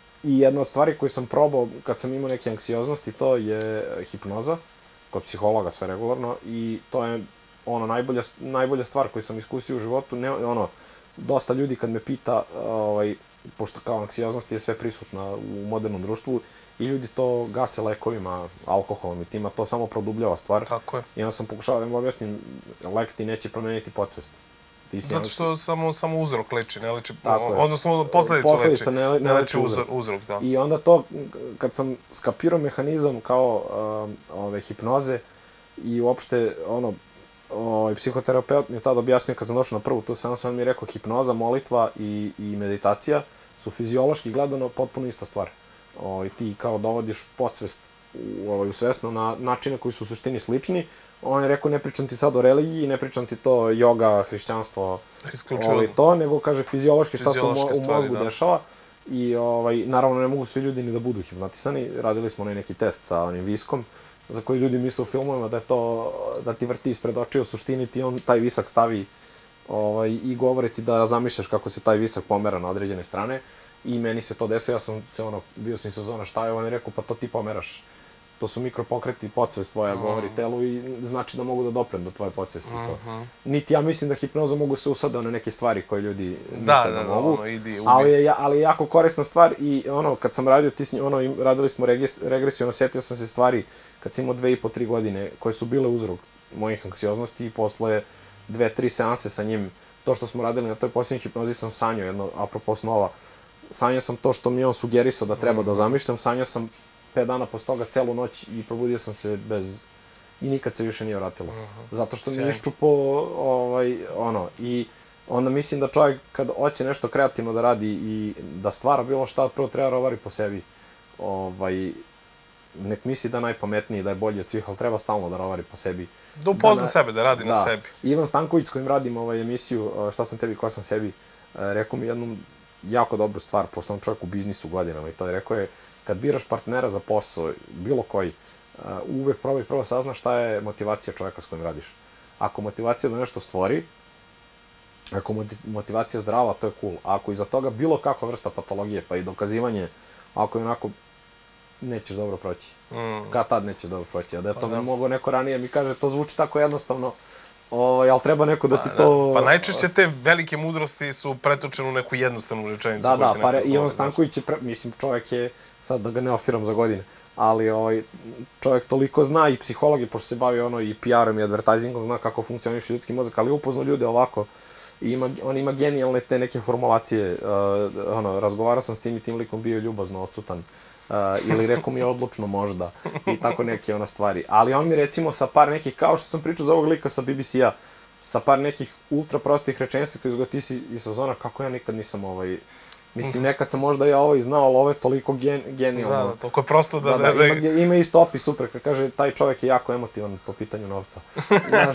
I jedna od stvari koju sam probao kad sam imao neke anksioznosti, to je hipnoza, kod psihologa sve regularno, i to je ono najbolja, najbolja stvar koju sam iskusio u životu. Ne, ono, dosta ljudi kad me pita, ovaj, pošto kao anksioznost je sve prisutna u modernom društvu, i ljudi to gase lekovima, alkoholom i tima, to samo produbljava stvar. Tako je. I onda sam pokušao da im objasnim, lek ti neće promeniti podsvest. Zato što samo, samo uzrok leči, ne leči, odnosno posledicu Posledica leči, ne, ne, ne leči uzrok. uzrok, da. I onda to, kad sam skapirao mehanizam kao um, ove hipnoze i uopšte, ono, ovaj psihoterapeut mi je tada objasnio kad sam došao na prvu tu seansu, on mi je rekao hipnoza, molitva i, i meditacija su fiziološki gledano potpuno ista stvar. O, ti kao dovodiš podsvest u, ovaj, u svesno na načine koji su u suštini slični. On je rekao, ne pričam ti sad o religiji, ne pričam ti to joga, hrišćanstvo, ovaj, to, nego kaže fiziološki šta se u, mo u mozgu da. dešava. I ovaj, naravno ne mogu svi ljudi ni da budu hipnotisani. Radili smo onaj neki test sa onim viskom, za koji ljudi misle u filmovima da je to, da ti vrti ispred očiju, u suštini ti on taj visak stavi ovaj, i govori ti da zamišljaš kako se taj visak pomera na određene strane. I meni se to desilo, ja sam se ono, bio sam iz sezona šta je, on je rekao, pa to ti pomeraš. To su mikropokreti, podsvest tvoja uh-huh. govori telu i znači da mogu da doprem do tvoje podsvesti. Uh-huh. Niti ja mislim da hipnozom mogu se usada na neke stvari koje ljudi misle da, da, da mogu. Da, ono, idi, ali, je, ali je jako korisna stvar i ono, kad sam radio, ti, ono, radili smo regresiju, ono, sjetio sam se stvari kad sam imao dve i po, tri godine koje su bile uzrok mojih anksioznosti i posle dve, tri seanse sa njim, to što smo radili na toj posljednjoj hipnozi sam sanjao, jedno, apropo snova, sanjao sam to što mi on sugerisao da treba da zamišljam, sanjao sam pet dana posle toga celu noć i probudio sam se bez... i nikad se više nije vratilo. Uh-huh. Zato što mi je iščupo, ovaj, ono, i onda mislim da čovjek kad hoće nešto kreativno da radi i da stvara bilo šta, prvo treba rovari po sebi. Ovaj, nek misli da je najpametniji, da je bolji od svih, ali treba stalno da rovari po sebi. Da upozna da, sebe, da radi da. na sebi. Ivan Stanković s kojim radim ovaj emisiju Šta sam tebi, ko sam sebi, rekao mi jednu jako dobru stvar, pošto on čovjek u biznisu godinama i to je rekao je, kad biraš partnera za posao, bilo koji, uvek probaj prvo saznaš šta je motivacija čovjeka s kojim radiš. Ako motivacija da nešto stvori, ako motivacija zdrava, to je cool. A ako iza toga bilo kakva vrsta patologije, pa i dokazivanje, ako je onako, nećeš dobro proći. Mm. Kad tad nećeš dobro proći. A da je to ne mogo neko ranije mi kaže, to zvuči tako jednostavno, o, ali treba neko da ti to... Pa najčešće te velike mudrosti su pretočene u neku jednostavnu rečenicu. Da, da, pa Ivan Stanković je, mislim, čovjek je, sad da ga ne afiram za godine, ali ovaj, čovjek toliko zna i psiholog je, pošto se bavi ono i P R-om i advertisingom, zna kako funkcioniše ljudski mozak, ali upoznao ljude ovako. I ima, on ima genijalne te neke formulacije, uh, ono, razgovarao sam s tim i tim likom, bio je ljubazno odsutan. Uh, ili rekao mi je odlučno možda i tako neke ona stvari. Ali on mi recimo sa par nekih, kao što sam pričao za ovog lika sa B B C-a, sa par nekih ultra prostih rečenica koji izgleda ti si iz sezona, kako ja nikad nisam ovaj... Mislim, nekad sam možda ja ovo i znao, ali ovo je toliko gen, genijalno. Da, da, toliko je prosto da... Da, da, da, da... Ima, ima isto opis super, kad kaže taj čovjek je jako emotivan po pitanju novca. Znaš,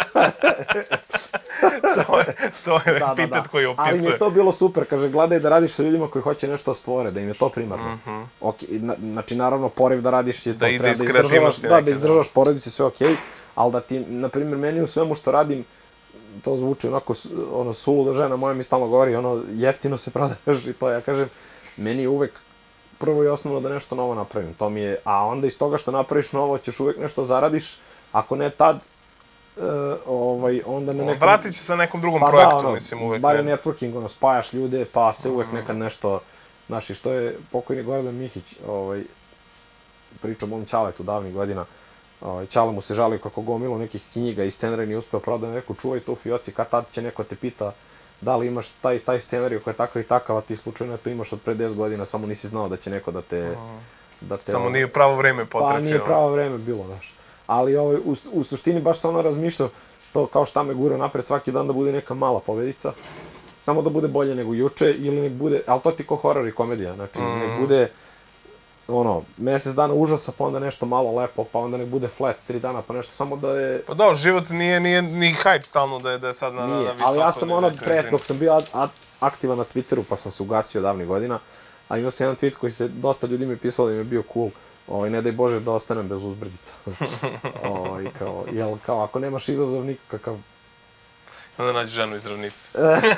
to je, to je da, epitet da, da. koji opisuje. Ali mi je to bilo super, kaže, gledaj da radiš sa ljudima koji hoće nešto da stvore, da im je to primarno. Mm -hmm. Okay, na, znači, naravno, poriv da radiš je to, da ide treba iz da izdržavaš, neke, da, da izdržavaš porodicu, sve okej, okay, ali da ti, na primjer, meni u svemu što radim, to zvuči onako, ono, suluda žena moja mi stalno govori, ono, jeftino se prodaješ i to, ja kažem, meni je uvek prvo i osnovno da nešto novo napravim, to mi je, a onda iz toga što napraviš novo, ćeš uvek nešto zaradiš, ako ne tad, Uh, ovaj, onda na nekom... Vratit će se nekom drugom pa projektu, da, ono, mislim, uvek. Bar je networking, ono, spajaš ljude, pa se uvek mm. nekad nešto... Znaš, i što je pokojni Gordon Mihić, ovaj, pričao mom Ćaletu davnih godina, ovaj, Ćale mu se žalio kako gomilo nekih knjiga i scenarija nije uspeo prodati, neko čuvaj to u fioci, kad tad će neko te pita da li imaš taj, taj scenarij koji je takav i takav, a ti slučajno to imaš od pre deset godina, samo nisi znao da će neko da te... Mm. Da te samo nije pravo vreme potrefio. Pa nije pravo vreme bilo, znaš. Ali ovaj, u, u suštini baš sam ono razmišljao to kao šta me gura napred svaki dan da bude neka mala pobedica. Samo da bude bolje nego juče ili nek bude, ali to ti ko horor i komedija, znači mm. nek bude ono, mesec dana užasa, pa onda nešto malo lepo, pa onda nek bude flat tri dana, pa nešto samo da je... Pa da, život nije, nije ni hype stalno da je, da je sad na, nije, na visoko. ali ja sam ono pre, dok sam bio ad, ad, aktivan na Twitteru, pa sam se ugasio davnih godina, a imao sam jedan tweet koji se, dosta ljudi mi pisalo da im je bio cool. Ovaj, ne daj Bože da ostanem bez uzbrdica. ovaj, kao, jel, kao, ako nemaš izazov nikakav... Onda nađi ženu iz ravnice.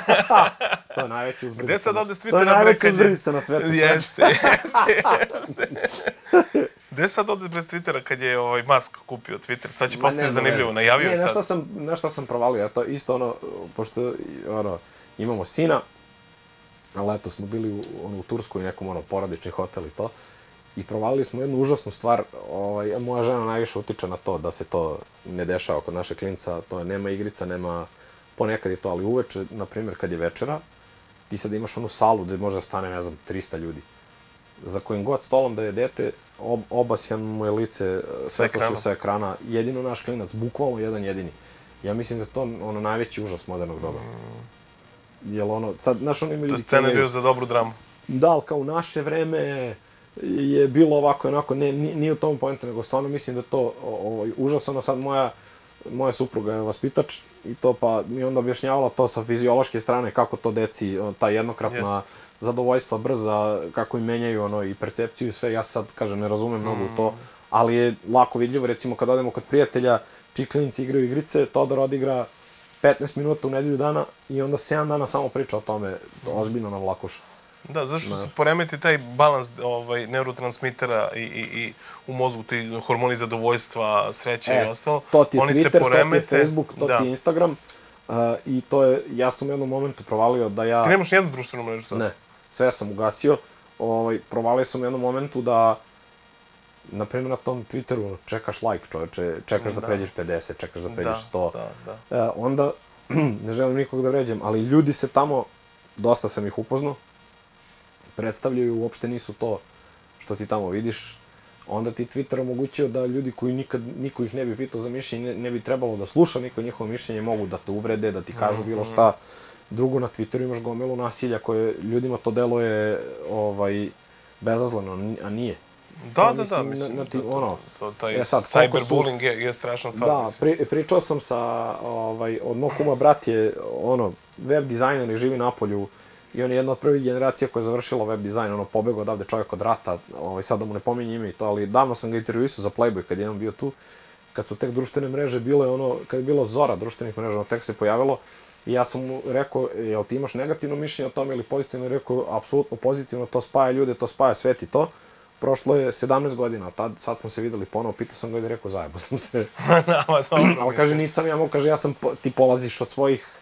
To je najveća uzbrdica. Gde sad ode s Twittera? To je najveća uzbrdica na svetu. Jeste, jeste, jeste. Gde sad ode bez Twittera kad je ovaj Musk kupio Twitter? Sad će postati zanimljivo, najavio je sad. Ne, sam, nešto sam provalio, ja to isto ono, pošto ono, imamo sina, a leto smo bili u, ono, u Turskoj, nekom ono, porodični hotel i to, i provalili smo jednu užasnu stvar, ovaj, moja žena najviše utiče na to da se to ne dešava kod naše klinca, to je, nema igrica, nema, ponekad je to, ali uveče, na primjer, kad je večera, ti sad imaš onu salu gde može da stane, ne znam, trista ljudi. Za kojim god stolom da je dete, ob, obasjan mu je lice svetlošću sa ekrana, jedino naš klinac, bukvalno jedan jedini. Ja mislim da je to ono najveći užas modernog doba. Mm. Jel ono, sad, znaš, ono ima ljudi... To scena je bio za dobru dramu. Da, ali kao u naše vreme je bilo ovako i onako, ne, nije u tom pojentu, nego stvarno mislim da to ovaj, užasno. Sad moja, moja supruga je vaspitač i to pa mi onda objašnjavala to sa fiziološke strane, kako to deci, ta jednokratna Jest. zadovoljstva brza, kako im menjaju ono, i percepciju i sve. Ja sad, kažem, ne razumem mm. mnogo u to, ali je lako vidljivo, recimo kad odemo kod prijatelja, čiji klinci igraju igrice, Todor odigra petnaest minuta u nedelju dana i onda sedam dana samo priča o tome, to ozbiljno navlakuša. Da, zašto se poremeti taj balans ovaj, neurotransmitera i, i, i u mozgu, ti hormoni zadovoljstva, sreće e, i ostalo. To ti je Oni Twitter, poremete, to ti je Facebook, to da. ti je Instagram. Uh, I to je, ja sam u jednom momentu provalio da ja... Ti nemaš nijednu društvenu mrežu sad? Ne, sve sam ugasio. Ovaj, provalio sam u jednom momentu da, na primjer na tom Twitteru, čekaš like, čoveče, čekaš da, da pređeš pedeset, čekaš da pređeš sto. Da, da, da. Uh, onda, ne želim nikog da vređem, ali ljudi se tamo, dosta sam ih upoznao, predstavljaju, uopšte nisu to što ti tamo vidiš. Onda ti Twitter omogućio da ljudi koji nikad, niko ih ne bi pitao za mišljenje, ne, ne bi trebalo da sluša niko njihovo mišljenje, mogu da te uvrede, da ti kažu bilo šta. Drugo, na Twitteru imaš gomilu nasilja koje ljudima to deluje ovaj, bezazleno, a nije. Da, pa, da, mislim, da, mislim, na, na ti, ono, to, taj e sad, cyberbullying je, je strašna stvar. Da, pri, pričao sam sa, ovaj, od mog kuma brat je, ono, web dizajner i živi na polju. I on je jedna od prvih generacija koja je završila web dizajn, ono, pobegao odavde čovjek od rata, ovaj, sad da mu ne pominje ime i to, ali davno sam ga intervjuisao za Playboy kad je on bio tu, kad su tek društvene mreže bile, ono, kad je bilo zora društvenih mreža, ono, tek se pojavilo, i ja sam mu rekao, jel ti imaš negativno mišljenje o tome ili pozitivno, i rekao, apsolutno pozitivno, to spaja ljude, to spaja svet i to. Prošlo je sedamnaest godina, tad, sad smo se videli ponovo, pitao sam ga i da rekao, zajebo sam se. Da, dobro, ali kaže, nisam ja, mogu, kaže, ja sam, ti polaziš od svojih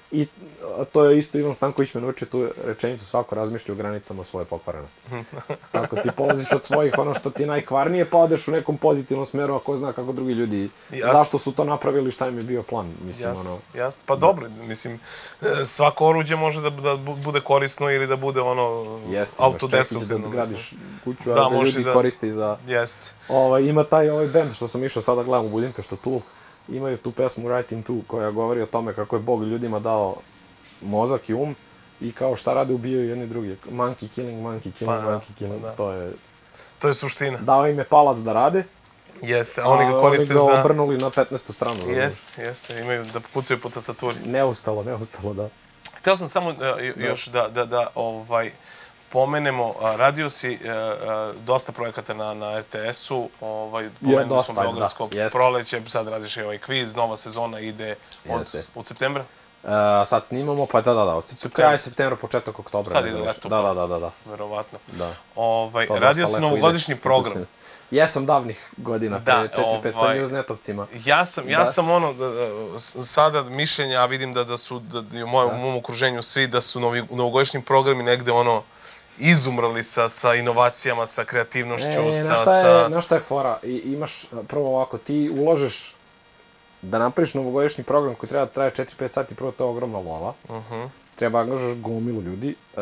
I to je isto Ivan Stanković me naučio tu rečenicu, svako razmišlja o granicama svoje pokvarenosti. Tako ti polaziš od svojih, ono što ti je najkvarnije, pa odeš u nekom pozitivnom smeru, a ko zna kako drugi ljudi, Jasne. zašto su to napravili, šta im je bio plan. Mislim, jasno, ono... jasno. Pa dobro, mislim, svako oruđe može da, da bude korisno ili da bude ono Jeste, autodestruktivno. Da gradiš kuću, a da, da ljudi da... koriste i za... Jeste. Ovaj, ima taj ovaj band što sam išao sada gledam u Budimpeštu, što tu imaju tu pesmu Writing Two koja govori o tome kako je Bog ljudima dao mozak i um i kao šta rade ubijaju jedni drugi. Monkey killing, monkey killing, pa, monkey killing, pa, to je... To je suština. Dao im je palac da rade. Jeste, a oni ga koriste za... Oni ga obrnuli na petnaestu stranu. Jeste, jeste, imaju da pucaju po tastaturi. Neuspelo, neuspelo, da. Hteo sam samo uh, još da, da, da ovaj, pomenemo, radio si uh, uh, dosta projekata na, na R T S-u, ovaj, pomenuli smo Beogradsko da, proleće, sad radiš i ovaj kviz, nova sezona ide od, od septembra? Uh, sad snimamo, pa da, da, da, od kraj septembra, početak oktobra. Sad ide leto, da, da, da, da, da. Verovatno. Da. Ovaj, radio si novogodišnji program. Jesam davnih godina, pre četiri pet sa Newsnetovcima. Ja sam, ja da. sam ono, da, da, sada mišljenja, a vidim da, da su, da, da u mojem, da. mom okruženju svi, da su novi, novogodišnji programi negde ono, izumrali sa, sa inovacijama, sa kreativnošću, e, sa... Šta je, sa... na šta je fora? I, imaš, prvo ovako, ti uložeš da napraviš novogodišnji program koji treba da traje četiri pet sati, prvo to je ogromna lova. Uh -huh. Treba angažaš gomilu ljudi. Uh,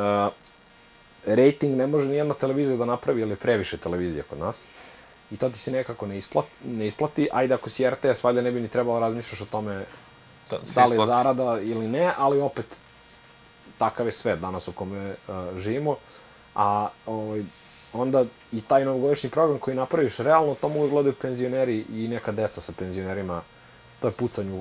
rating ne može nijedna televizija da napravi, jer je previše televizija kod nas. I to ti se nekako ne isplati, ne isplati. Ajde, ako si R T S, valjda ne bi ni trebalo razmišljaš o tome da, da li je zarada ili ne, ali opet takav je svet danas u kome uh, živimo. A ovaj, onda i taj novogodišnji program koji napraviš, realno to mogu gledaju penzioneri i neka deca sa penzionerima. To je pucanju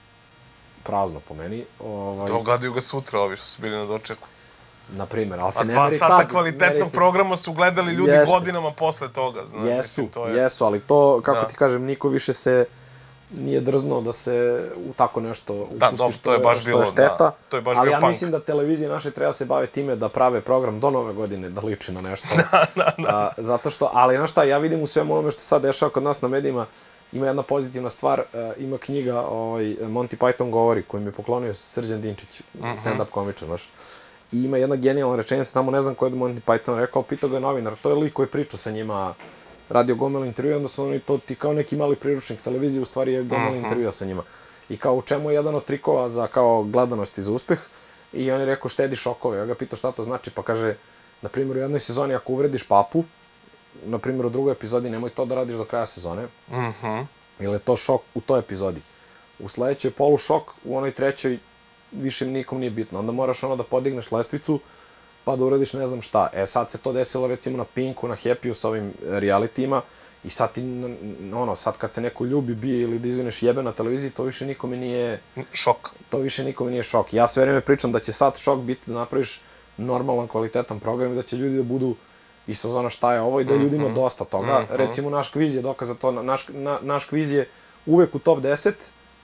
prazno po meni. Ovaj... To gledaju ga sutra, ovi što su bili na dočeku. Na primjer, ali se ne meri tad. A dva sata kvalitetnog se... programa su gledali ljudi Jeste. godinama posle toga. Znaš, jesu, mislim, to je... jesu, ali to, kako da. ti kažem, niko više se nije drznuo da se u tako nešto upusti, da, do, to je baš bilo, je šteta. Da, to je baš ali bio ja punk. mislim da televizije naše treba se bave time da prave program do nove godine, da liči na nešto. da, da, da. A, zato što, ali znaš šta, ja vidim u svemu onome što sad dešava kod nas na medijima, ima jedna pozitivna stvar, uh, ima knjiga ovaj, Monty Python govori, koju mi je poklonio Srđan Dinčić, mm -hmm. stand-up komičar, znaš. I ima jedna genijalna rečenica, tamo ne znam ko je Monty Python rekao, pitao ga je novinar, to je lik koji priča sa njima, radio gomelu intervjua, onda su oni to ti kao neki mali priručnik televizije, u stvari je gomelu mm -hmm. intervjua sa njima. I kao u čemu je jedan od trikova za kao gledanost i za uspeh, i on je rekao štedi šokove, ja ga pitao šta to znači, pa kaže, na primjer u jednoj sezoni ako uvrediš papu, na primjer u drugoj epizodi nemoj to da radiš do kraja sezone, mm -hmm. ili je to šok u toj epizodi. U sledećoj polu šok, u onoj trećoj više nikom nije bitno. Onda moraš ono da podigneš lestvicu, pa da uradiš ne znam šta. E sad se to desilo recimo na Pinku, na Happy-u sa ovim realitima, i sad ti, ono, sad kad se neko ljubi, bije ili da izvineš jebe na televiziji, to više nikome nije... Šok. To više nikome nije šok. Ja sve vreme pričam da će sad šok biti da napraviš normalan, kvalitetan program i da će ljudi da budu i sezona šta je ovo i da je ljudima dosta toga. Mm -hmm. Recimo, naš kviz je dokaz za to. Naš, na, naš kviz je uvek u top deset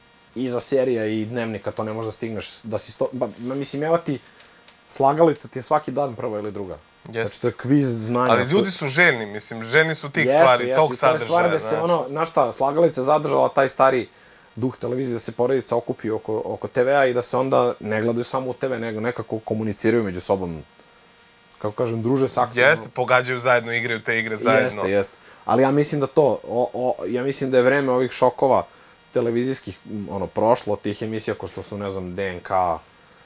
i za serija i dnevnika to ne možeš da stigneš. Da si sto... Ba, mislim, evo ti slagalica ti je svaki dan prva ili druga. Jeste. Znači, to je kviz znanja. Ali ljudi su željni, mislim, željni su tih jesu, stvari, jesu, tog sadržaja. Jesu, to je stvar da se, ono, znaš šta, slagalica je zadržala taj stari duh televizije, da se porodica okupi oko, oko te ve a i da se onda ne gledaju samo u te ve, nego nekako komuniciraju među sobom. Kako kažem, druže s aktivno. Jeste, pogađaju zajedno, igraju te igre zajedno. Jeste, jeste. Ali ja mislim da to, o, o, ja mislim da je vreme ovih šokova televizijskih, ono, prošlo, tih emisija ko što su, ne znam, de en ka,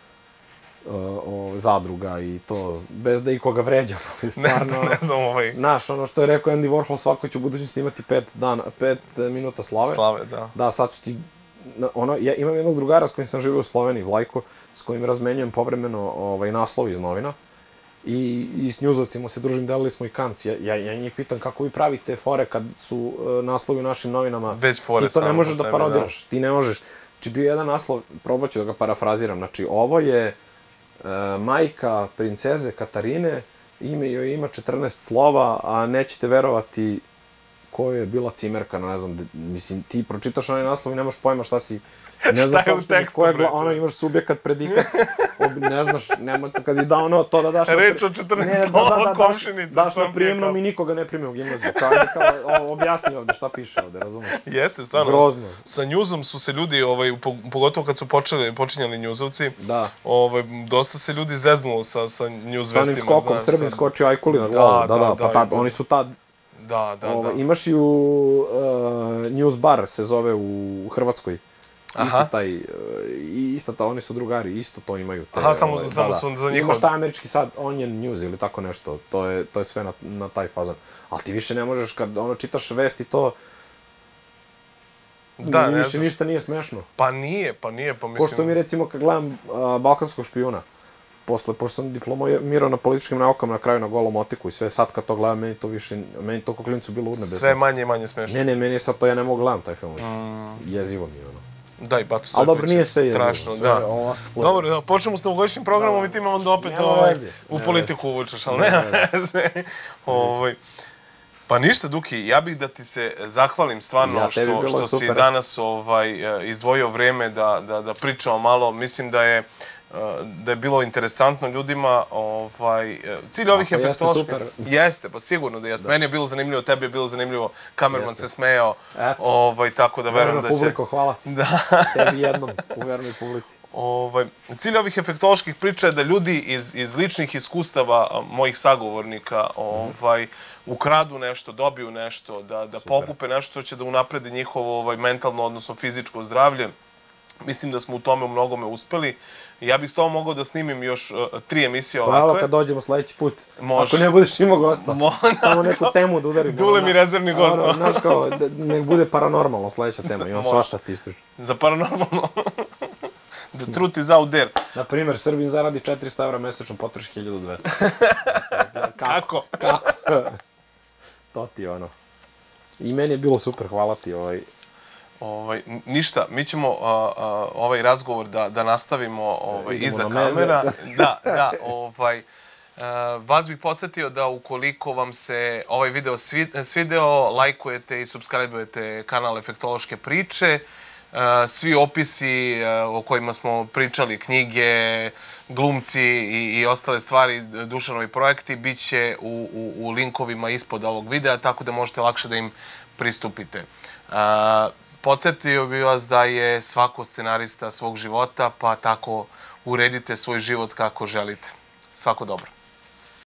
uh, o, Zadruga i to, bez da ikoga vređam. Stvarno, ne znam, ne znam ovaj... Znaš, ono što je rekao Andy Warhol, svako će u budućnosti imati pet, dana, pet minuta slave. Slave, da. Da, sad su ti, ono, ja imam jednog drugara s kojim sam živio u Sloveniji, Vlajko, s kojim razmenjujem povremeno ovaj, naslovi iz novina. I, i s njuzovcima se družim, delili smo i kanci. Ja, ja, ja njih pitam kako vi pravite fore kad su uh, naslovi u našim novinama. Već fore ti to ne možeš da sebi, parodiraš. Da. Ti ne možeš. Znači, bio jedan naslov, probat ću da ga parafraziram. Znači, ovo je uh, majka princeze Katarine, ime joj ima četrnaest slova, a nećete verovati ko je bila cimerka, ne znam, mislim, ti pročitaš onaj naslov i nemaš pojma šta si... Šta je u tekstu, bre? Ono, imaš subjekat, predikat, ne znaš, nema, kad je dao ono, to da daš... Reč od četrnaest slova, komšinica. Daš na prijemnom i nikoga ne prime u gimnaziju. Kao, objasni ovde šta piše ovde, razumiješ? Jeste, stvarno. Grozno. Sa njuzom su se ljudi, pogotovo kad su počinjali njuzovci, dosta se ljudi zeznulo sa njuz vestima. Sa onim skokom, Srbin skočio Ajkuli na glavu, da, da, pa oni su tad... Da, da, da. Imaš i u News Bar, se zove u Hrvatskoj. Isto taj, isto ta, oni su drugari, isto to imaju. Aha, samo su za njihov... Imaš taj američki sad, Onion News ili tako nešto, to je sve na taj fazan. Ali ti više ne možeš, kad ono čitaš vest i to... Da, ne znaš. Više ništa nije smešno. Pa nije, pa nije, pa mislim... Ko što mi recimo kad gledam Balkanskog špijuna, posle, pošto sam diplomirao na političkim naukama na kraju na Golom otiku i sve, sad kad to gledam, meni to više, meni to ko klincu bilo urnebesno. Sve manje i manje smešno. Ne, ne, meni je sad to, ja ne mogu gledam taj film više. Jezivo mi je ono. Da, i Bato Stojković. Ali dobro, nije sve jezivo. Strašno, da. Dobro, počnemo s novogodišnjim programom i ti me onda opet u politiku uvučeš, ali nema veze. Pa ništa, Duki, ja bih da ti se zahvalim stvarno što si danas izdvojio vreme da pričamo malo. Mislim da je da je bilo interesantno ljudima. Cilj ovih efektoloških... Jeste super. Jeste, pa sigurno da jeste. Meni je bilo zanimljivo, tebi je bilo zanimljivo, kamerman se smejao, tako da verujem da će... Verno publiko, hvala. Tebi jednom, u vernoj publici. Cilj ovih efektoloških priča je da ljudi iz ličnih iskustava mojih sagovornika ukradu nešto, dobiju nešto, da pokupe nešto što će da unapredi njihovo mentalno, odnosno fizičko zdravlje. Mislim da smo u tome u mnogome uspeli. Ja bih s tobom mogao da snimim još tri emisije ovakve. Pa evo kad dođemo sljedeći put. Ako ne budeš imao gosta. Samo neku temu da udarimo. Dule mi rezervni gost. Znaš kao, nek bude paranormalno sljedeća tema. Imam svašta ti ispričati. Za paranormalno? The truth is out there. Naprimjer, Srbin zaradi četiristo evra mesečno, potroši hiljadu dvesta. Kako? Kako? To ti ono. I meni je bilo super, hvala ti. Ništa, mi ćemo ovaj razgovor da nastavimo iza kamera. Da, da. Vas bih posjetio da ukoliko vam se ovaj video svideo, lajkujete i subscribe-ujete kanal Efektološke priče. Svi opisi o kojima smo pričali, knjige, glumci i ostale stvari, Dušanovi projekti, bit će u linkovima ispod ovog videa, tako da možete lakše da im pristupite. Podsjetio bih vas da je svako scenarista svog života, pa tako uredite svoj život kako želite. Svako dobro.